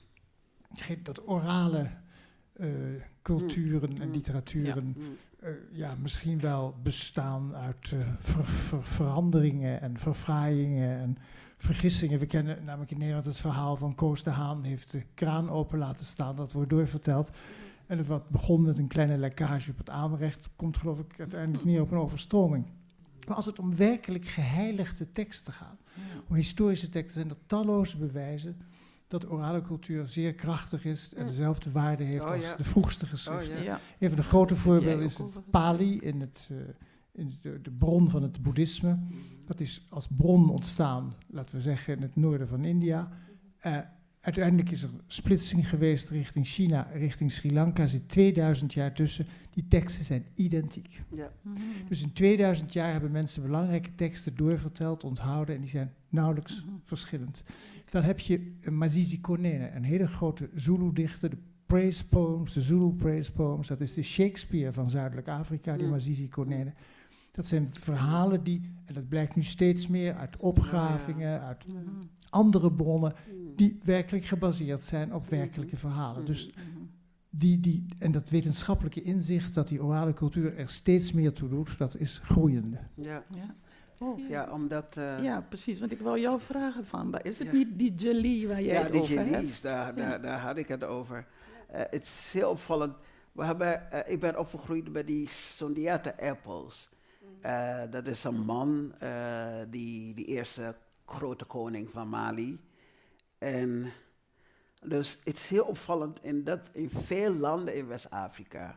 dat orale uh, culturen mm. en literaturen ja. Uh, ja, misschien wel bestaan uit uh, ver, ver, veranderingen en verfraaiingen en vergissingen. We kennen namelijk in Nederland het verhaal van Koos de Haan heeft de kraan open laten staan. Dat wordt doorverteld. En het wat begon met een kleine lekkage op het aanrecht, komt geloof ik uiteindelijk neer op een overstroming. Maar als het om werkelijk geheiligde teksten gaat, ja. om historische teksten, zijn er talloze bewijzen dat orale cultuur zeer krachtig is en dezelfde waarde heeft oh, als ja. de vroegste geschriften. Oh, ja. Ja. Een van de grote voorbeelden is het Pali, in, het, uh, in de, de bron van het boeddhisme. Mm. Dat is als bron ontstaan, laten we zeggen, in het noorden van India. Uh, uiteindelijk is er splitsing geweest richting China, richting Sri Lanka. Er zit tweeduizend jaar tussen. Die teksten zijn identiek. Ja. Mm-hmm. Dus in tweeduizend jaar hebben mensen belangrijke teksten doorverteld, onthouden en die zijn nauwelijks mm-hmm. verschillend. Dan heb je uh, Masisi Konene, een hele grote Zulu-dichter, de praise poems, de Zulu praise poems. Dat is de Shakespeare van Zuidelijk Afrika, die mm. Masisi Konene. Dat zijn verhalen die, en dat blijkt nu steeds meer uit opgravingen, ja, ja. uit mm-hmm. andere bronnen, die werkelijk gebaseerd zijn op werkelijke verhalen. Dus die, die, en dat wetenschappelijke inzicht dat die orale cultuur er steeds meer toe doet, dat is groeiende. Ja, ja. Oh. ja omdat... Uh, ja, precies, want ik wou jou vragen van, is het ja. niet die Jali waar jij ja, het over hebt? Ja, die daar, daar, daar had ik het over. Uh, het is heel opvallend. We hebben, uh, ik ben opgegroeid bij die Sundiata Apples. Uh, dat is een man, uh, die, die eerste grote koning van Mali. En dus het is heel opvallend in dat in veel landen in West-Afrika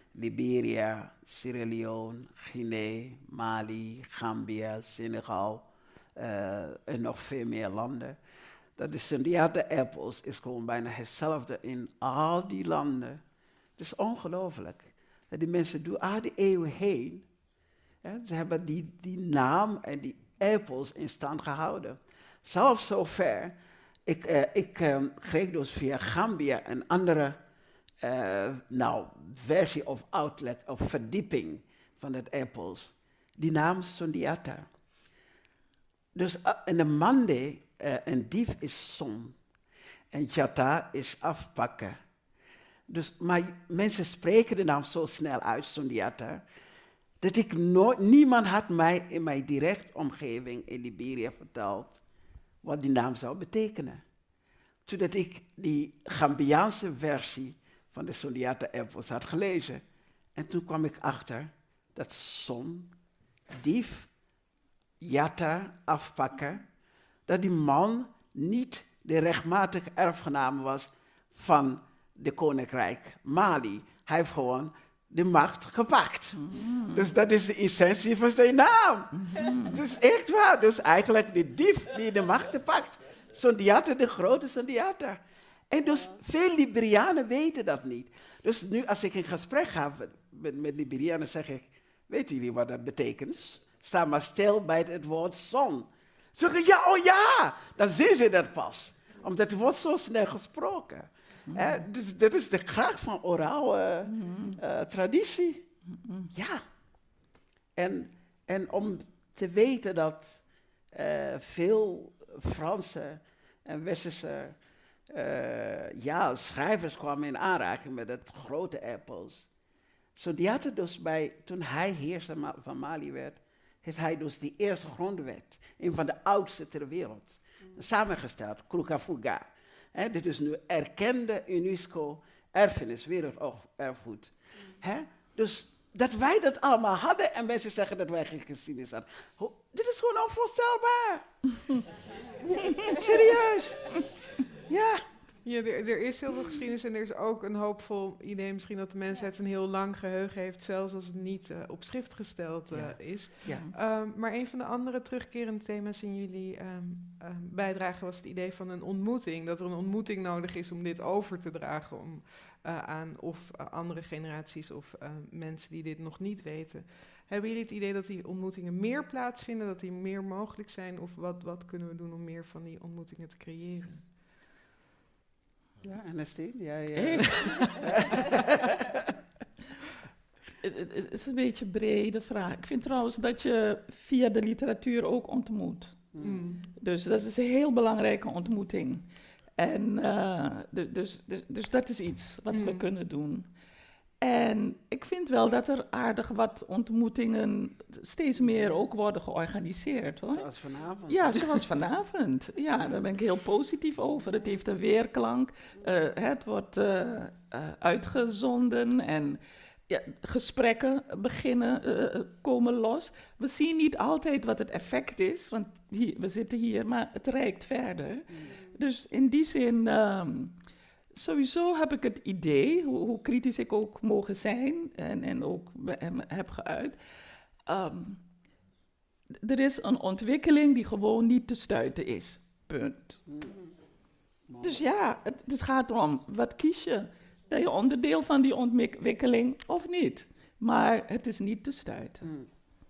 Liberia, Sierra Leone, Guinea, Mali, Gambia, Senegal uh, en nog veel meer landen. Dat de Sundiata-appels is gewoon bijna hetzelfde in al die landen. Het is ongelooflijk. Dat die mensen door al die eeuwen heen, ja, ze hebben die, die naam en die appels in stand gehouden. Zelfs zover, ik, uh, ik um, kreeg dus via Gambia een andere uh, nou, versie of outlet of verdieping van het appels. Die naam Sundiata. Dus uh, in de Mande, uh, een dief is som. En Jata is afpakken. Dus, maar mensen spreken de naam zo snel uit, Sundiata, dat ik nooit, niemand had mij in mijn directe omgeving in Liberia verteld wat die naam zou betekenen. Zodat ik die Gambiaanse versie van de Sundiata-appels had gelezen. En toen kwam ik achter dat som, dief, Jata, afpakken, dat die man niet de rechtmatige erfgenaam was van de koninkrijk Mali. Hij heeft gewoon de macht gepakt. Mm. Dus dat is de essentie van zijn naam. Mm. Dus echt waar. Dus eigenlijk de dief die de macht pakt. Sundiata, de grote Sundiata. En dus veel Liberianen weten dat niet. Dus nu als ik in gesprek ga met, met Liberianen, zeg ik, weten jullie wat dat betekent? Sta maar stil bij het woord zon. Ze zeggen, ja, oh ja, dan zien ze dat pas. Omdat het wordt zo snel gesproken. Mm. Eh, dus dat is de kracht van orale mm. uh, traditie. Mm. Ja. En, en om te weten dat uh, veel Franse en Westerse uh, ja, schrijvers kwamen in aanraking met het grote appels. Zo die hadden dus bij, toen hij heerser van Mali werd, heeft hij dus die eerste grondwet, een van de oudste ter wereld, mm. samengesteld, Krukafuga. He, dit is nu erkende UNESCO erfenis, werelderfgoed. Mm. Dus dat wij dat allemaal hadden en mensen zeggen dat wij geen geschiedenis hadden. Ho, dit is gewoon onvoorstelbaar. Serieus. Ja. Ja, er, er is heel veel geschiedenis en er is ook een hoopvol idee misschien dat de mensheid een heel lang geheugen heeft, zelfs als het niet uh, op schrift gesteld uh, ja. is. Ja. Um, maar een van de andere terugkerende thema's in jullie um, um, bijdrage was het idee van een ontmoeting. Dat er een ontmoeting nodig is om dit over te dragen om, uh, aan of uh, andere generaties of uh, mensen die dit nog niet weten. Hebben jullie het idee dat die ontmoetingen meer plaatsvinden, dat die meer mogelijk zijn? Of wat, wat kunnen we doen om meer van die ontmoetingen te creëren? Ja, Ernestine, jij... Uh... Het is een beetje een brede vraag. Ik vind trouwens dat je via de literatuur ook ontmoet. Mm. Dus dat is een heel belangrijke ontmoeting. En uh, de, dus, dus, dus dat is iets wat mm. we kunnen doen. En ik vind wel dat er aardig wat ontmoetingen steeds meer ook worden georganiseerd, hoor. Zoals vanavond. Ja, zoals vanavond. Ja, daar ben ik heel positief over. Het heeft een weerklank. Uh, het wordt uh, uh, uitgezonden en ja, gesprekken beginnen, uh, komen los. We zien niet altijd wat het effect is, want hier, we zitten hier, maar het reikt verder. Mm. Dus in die zin... Um, Sowieso heb ik het idee, hoe, hoe kritisch ik ook mogen zijn en, en ook heb geuit, um, er is een ontwikkeling die gewoon niet te stuiten is. Punt. Mm. Dus ja, het, het gaat om, wat kies je? Ben je onderdeel van die ontwikkeling of niet? Maar het is niet te stuiten. Mm.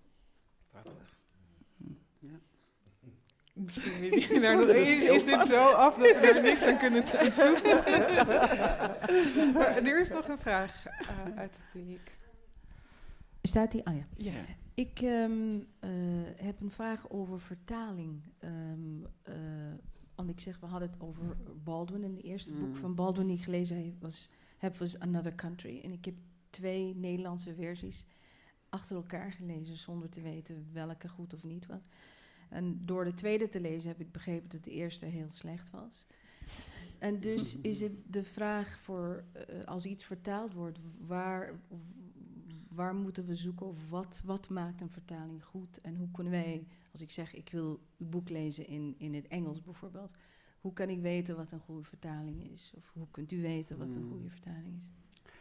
Misschien niet. Nou, is, is dit zo af dat we er niks aan kunnen toevoegen? Maar er is nog een vraag uh, uit het publiek. Staat die? Ah ja. Yeah. Ik um, uh, heb een vraag over vertaling. Um, uh, want ik zeg, we hadden het over Baldwin. En de eerste mm. boek van Baldwin die ik gelezen was, heb was Another Country. En ik heb twee Nederlandse versies achter elkaar gelezen zonder te weten welke goed of niet was. En door de tweede te lezen heb ik begrepen dat de eerste heel slecht was. En dus is het de vraag voor, uh, als iets vertaald wordt, waar, waar moeten we zoeken of wat, wat maakt een vertaling goed? En hoe kunnen wij, als ik zeg ik wil een boek lezen in, in het Engels bijvoorbeeld, hoe kan ik weten wat een goede vertaling is? Of hoe kunt u weten wat een goede vertaling is?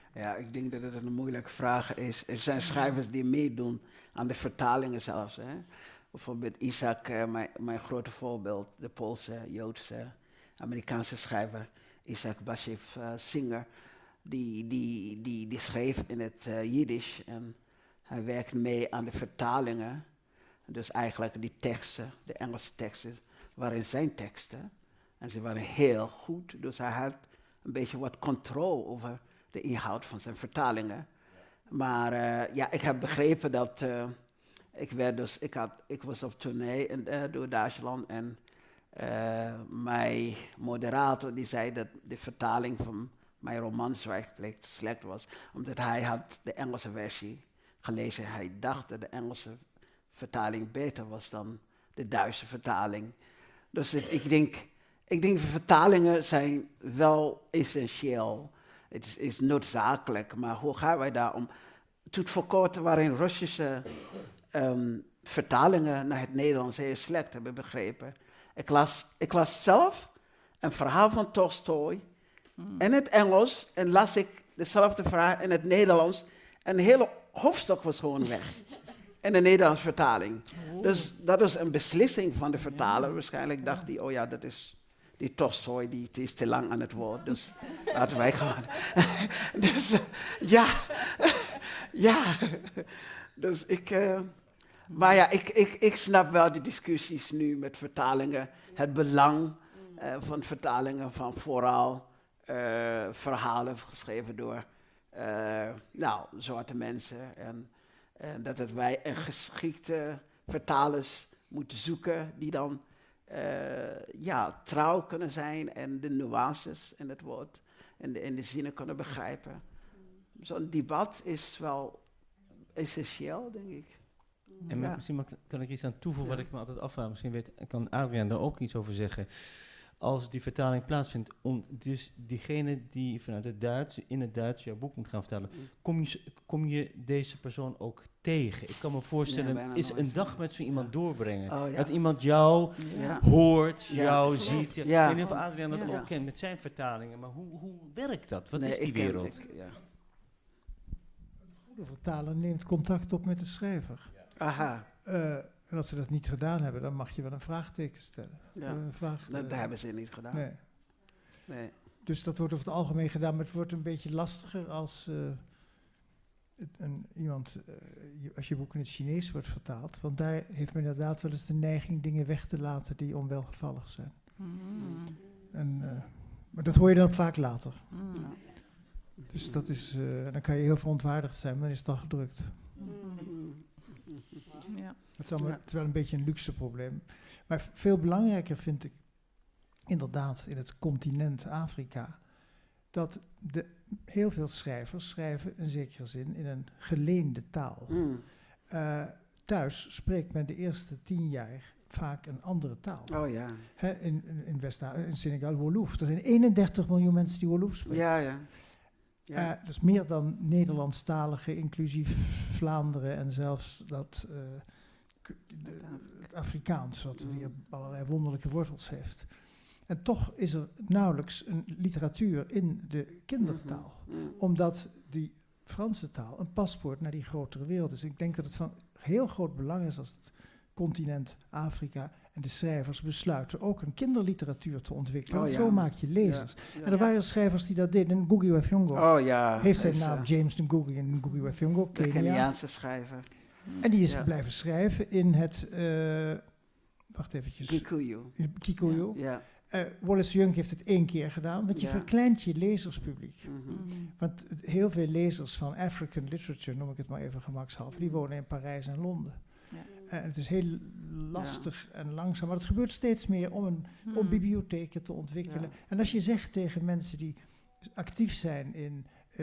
Ja, ik denk dat het een moeilijke vraag is. Er zijn schrijvers die meedoen aan de vertalingen zelfs. Hè. Bijvoorbeeld Isaac, uh, mijn, mijn grote voorbeeld, de Poolse, Joodse, Amerikaanse schrijver Isaac Bashev uh, Singer. Die, die, die, die schreef in het uh, Jiddisch en hij werkt mee aan de vertalingen. Dus eigenlijk die teksten, de Engelse teksten, waren zijn teksten. En ze waren heel goed, dus hij had een beetje wat controle over de inhoud van zijn vertalingen. Maar uh, ja, ik heb begrepen dat uh, ik werd dus, ik, had, ik was op tournee in, uh, door Duitsland en uh, mijn moderator die zei dat de vertaling van mijn roman Zwijgplicht slecht was, omdat hij had de Engelse versie gelezen. Hij dacht dat de Engelse vertaling beter was dan de Duitse vertaling. Dus het, ik denk, ik denk vertalingen zijn wel essentieel. Het is, is noodzakelijk, maar hoe gaan wij daar om? Tot voor kort waren Russische um, vertalingen naar het Nederlands heel slecht, heb ik begrepen. Ik las, ik las zelf een verhaal van Tolstoj mm. in het Engels en las ik dezelfde verhaal in het Nederlands. En het hele hoofdstuk was gewoon weg in de Nederlandse vertaling. Oh. Dus dat is een beslissing van de vertaler. Ja. Waarschijnlijk dacht hij, oh ja, dat is die Tolstoj, die, die is te lang aan het woord. Dus laten wij gaan. Dus uh, ja, ja. Dus ik, uh, maar ja, ik, ik, ik snap wel die discussies nu met vertalingen. Het belang uh, van vertalingen van vooral uh, verhalen geschreven door uh, nou, zwarte mensen. En, en dat het wij een geschikte vertalers moeten zoeken die dan uh, ja, trouw kunnen zijn en de nuances in het woord en de, in de zinnen kunnen begrijpen. Zo'n debat is wel essentieel, denk ik. En ja. Misschien kan ik iets aan toevoegen ja. wat ik me altijd afvraag. Misschien weet, kan Adriaan daar ook iets over zeggen. Als die vertaling plaatsvindt, om dus diegene die vanuit het Duits in het Duits jouw boek moet gaan vertalen, kom je, kom je deze persoon ook tegen? Ik kan me voorstellen, ja, is een dag met zo iemand ja. doorbrengen. Oh, ja. Dat iemand jou ja. hoort, ja. jou ja. ziet. Ja. Ja. Ik weet niet of Adriaan dat ja. ook kent met zijn vertalingen, maar hoe, hoe werkt dat? Wat nee, is die wereld? Ken, ik, ja. Een goede vertaler neemt contact op met de schrijver. Ja. Aha. Uh, En als ze dat niet gedaan hebben, dan mag je wel een vraagteken stellen. Ja. Een vraag, dat, uh, dat hebben ze niet gedaan. Nee. Nee. Dus dat wordt over het algemeen gedaan, maar het wordt een beetje lastiger als uh, het, een, iemand, uh, je, als je boek in het Chinees wordt vertaald. Want daar heeft men inderdaad wel eens de neiging dingen weg te laten die onwelgevallig zijn. Mm. En, uh, maar dat hoor je dan vaak later. Mm. Ja. Dus dat is, uh, dan kan je heel verontwaardigd zijn, maar dan is het al gedrukt. Mm. Ja. Dat is, allemaal, ja. het is wel een beetje een luxe probleem. Maar veel belangrijker vind ik inderdaad in het continent Afrika dat de, heel veel schrijvers schrijven in zekere zin in een geleende taal. Mm. Uh, thuis spreekt men de eerste tien jaar vaak een andere taal. Oh ja. He, in, in, West in Senegal Wolof. Er zijn eenendertig miljoen mensen die Wolof spreken. Ja, ja. Ja. Uh, dat is meer dan Nederlandstaligen, inclusief Vlaanderen en zelfs dat uh, k- de, het Afrikaans, wat mm. weer allerlei wonderlijke wortels heeft. En toch is er nauwelijks een literatuur in de kindertaal, mm-hmm. mm. omdat die Franse taal een paspoort naar die grotere wereld is. Ik denk dat het van heel groot belang is als het continent Afrika en de schrijvers besluiten ook een kinderliteratuur te ontwikkelen. Oh, want ja. Zo maak je lezers. Ja. Ja. En er waren schrijvers die dat deden. Ngugi wa Thiong'o oh, ja. heeft zijn naam uh, James Ngugi en Ngugi wa Thiong'o, Kenia. De Keniaanse schrijver. En die is ja. blijven schrijven in het, uh, wacht eventjes. Kikuyu. Kikuyu. Ja. Uh, Wallace Young heeft het één keer gedaan, want je ja. verkleint je lezerspubliek. Mm-hmm. Mm-hmm. Want uh, heel veel lezers van African literature, noem ik het maar even gemakshalve, die wonen in Parijs en Londen. Ja. Uh, het is heel lastig ja. en langzaam, maar het gebeurt steeds meer om, een, mm. om bibliotheken te ontwikkelen. Ja. En als je zegt tegen mensen die actief zijn in uh,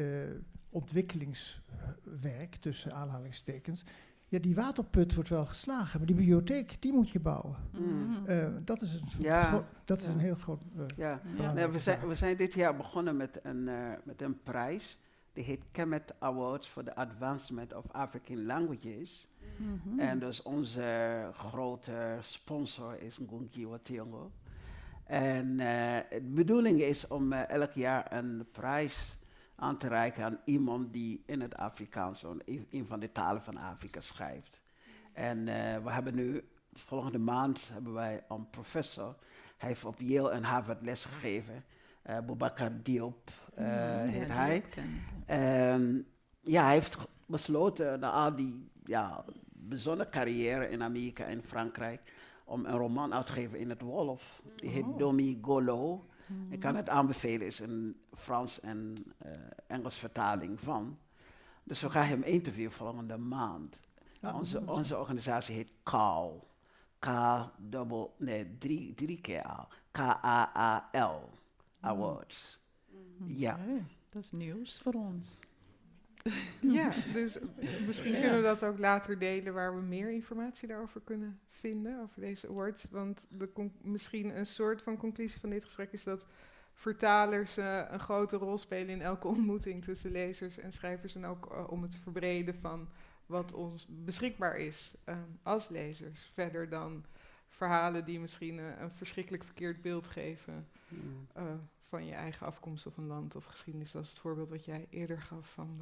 ontwikkelingswerk, tussen aanhalingstekens, ja, die waterput wordt wel geslagen, maar die bibliotheek, die moet je bouwen. Mm. Uh, dat is, een, ja. gro- dat is ja. een heel groot uh, ja. Ja. Nee, we, zijn, we zijn dit jaar begonnen met een, uh, met een prijs. Die heet Kemet Awards for the Advancement of African Languages. Mm-hmm. En dus onze grote sponsor is Ngugi wa Thiong'o. En uh, de bedoeling is om uh, elk jaar een prijs aan te reiken aan iemand die in het Afrikaans, een, een van de talen van Afrika schrijft. En uh, we hebben nu, volgende maand hebben wij een professor, hij heeft op Yale en Harvard lesgegeven, uh, Boubacar Diop uh, ja, heet ja, hij. Um, ja, hij heeft besloten na al die ja, bijzondere carrière in Amerika en Frankrijk, om een roman uit te geven in het Wolof. Die heet oh. Domi Golo. Mm-hmm. Ik kan het aanbevelen, is een Frans en uh, Engels vertaling van. Dus we gaan hem interviewen volgende maand. Ja, onze, onze organisatie heet K A L. K dubbel, nee, drie, drie keer A. K A A L. Awards. Mm-hmm. Ja. Okay, dat is nieuws voor ons. Ja, dus misschien ja. kunnen we dat ook later delen waar we meer informatie daarover kunnen vinden, over deze awards. Want de con- misschien een soort van conclusie van dit gesprek is dat vertalers uh, een grote rol spelen in elke ontmoeting tussen lezers en schrijvers. En ook uh, om het verbreden van wat ons beschikbaar is uh, als lezers. Verder dan verhalen die misschien uh, een verschrikkelijk verkeerd beeld geven mm. uh, van je eigen afkomst of een land of geschiedenis. Zoals het voorbeeld wat jij eerder gaf van... Uh,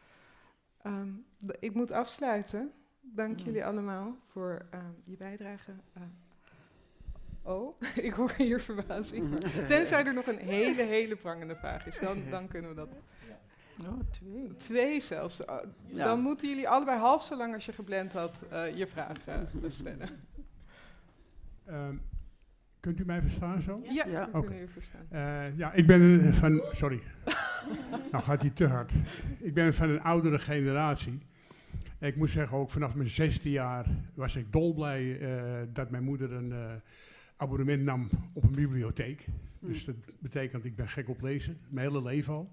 Um, d- ik moet afsluiten. Dank mm. jullie allemaal voor uh, je bijdrage. Uh, oh, ik hoor hier verbazing. Tenzij er nog een hele, hele prangende vraag is, dan, dan kunnen we dat... Oh, twee. Twee zelfs. Uh, ja. Dan moeten jullie allebei half zo lang als je gepland had uh, je vraag uh, stellen. Um, kunt u mij verstaan zo? Ja, ja. we okay. kunnen u verstaan. Uh, ja, ik ben uh, van... Sorry. Nou gaat hij te hard. Ik ben van een oudere generatie. Ik moet zeggen, ook vanaf mijn zesde jaar was ik dolblij uh, dat mijn moeder een uh, abonnement nam op een bibliotheek. Mm. Dus dat betekent, ik ben gek op lezen, mijn hele leven al.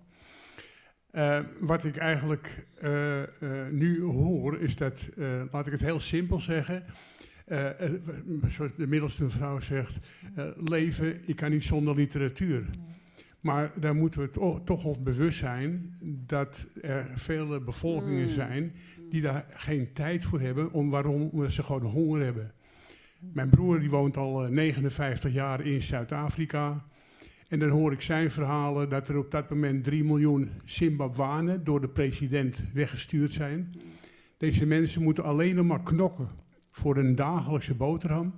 Uh, wat ik eigenlijk uh, uh, nu hoor, is dat, uh, laat ik het heel simpel zeggen... Uh, uh, zoals de middelste vrouw zegt, uh, leven, ik kan niet zonder literatuur. Maar daar moeten we to- toch ons bewust zijn dat er vele bevolkingen zijn die daar geen tijd voor hebben. Om waarom? Omdat ze gewoon honger hebben. Mijn broer die woont al uh, negenenvijftig jaar in Zuid-Afrika. En dan hoor ik zijn verhalen dat er op dat moment drie miljoen Zimbabwanen door de president weggestuurd zijn. Deze mensen moeten alleen nog maar knokken voor een dagelijkse boterham.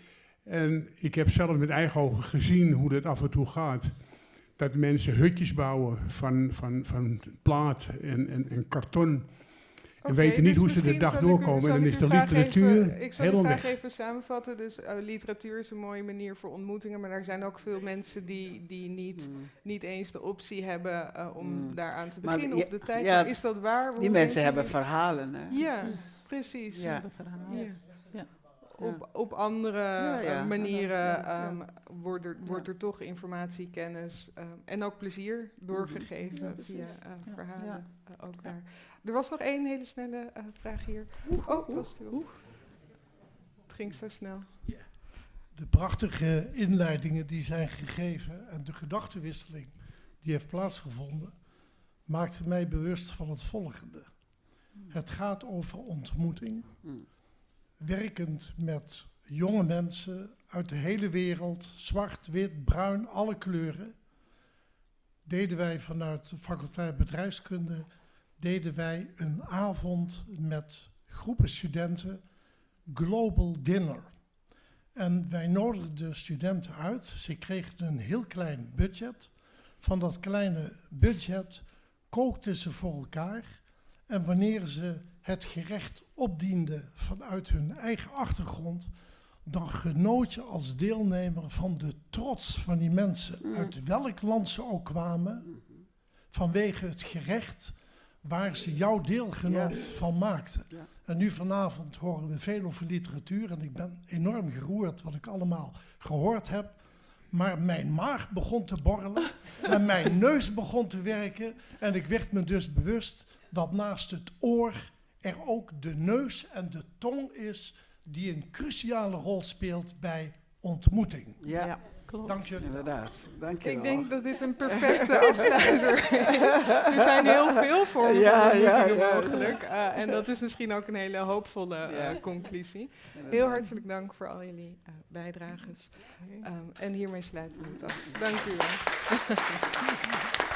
En ik heb zelf met eigen ogen gezien hoe dat af en toe gaat. Dat mensen hutjes bouwen van, van, van plaat en, en, en karton. En okay, weten niet dus hoe ze de dag doorkomen. U, en dan is de literatuur even, ik zal heel de vraag weg. even samenvatten. Dus uh, literatuur is een mooie manier voor ontmoetingen. Maar er zijn ook veel mensen die, die niet, mm. niet eens de optie hebben uh, om mm. daaraan te beginnen. Maar, of de tijd. ja, is dat waar? Die Hoe mensen hebben verhalen. Hè? Ja, precies. Ja. Ja. Ja. Op, op andere ja, ja. Uh, manieren ja, ja. Um, wordt, er, wordt er toch informatie, kennis um, en ook plezier doorgegeven ja, via uh, verhalen. Ja. Uh, ook ja. daar. Er was nog één hele snelle uh, vraag hier. Oeh, oh, was het oeh. Het ging zo snel. Yeah. De prachtige inleidingen die zijn gegeven en de gedachtenwisseling die heeft plaatsgevonden, maakte mij bewust van het volgende. Mm. Het gaat over ontmoeting. Mm. Werkend met jonge mensen uit de hele wereld, zwart, wit, bruin, alle kleuren, deden wij vanuit de faculteit bedrijfskunde, deden wij een avond met groepen studenten, Global Dinner. En wij nodigden de studenten uit, ze kregen een heel klein budget. Van dat kleine budget kookten ze voor elkaar en wanneer ze het gerecht opdienden vanuit hun eigen achtergrond, dan genoot je als deelnemer van de trots van die mensen, mm. uit welk land ze ook kwamen, vanwege het gerecht waar ze jouw deelgenoot ja. van maakten. Ja. En nu vanavond horen we veel over literatuur en ik ben enorm geroerd wat ik allemaal gehoord heb. Maar mijn maag begon te borrelen en mijn neus begon te werken en ik werd me dus bewust dat naast het oor er ook de neus en de tong is die een cruciale rol speelt bij ontmoeting. Ja, ja klopt. Dank je. Inderdaad. Dank je Ik wel. denk dat dit een perfecte afsluiter is. Er zijn heel veel vormen ja, van ontmoetingen ja, ja, mogelijk. Ja. Uh, en dat is misschien ook een hele hoopvolle uh, ja. conclusie. Heel hartelijk dank voor al jullie uh, bijdrages. Um, en hiermee sluiten we het af. Dank u wel.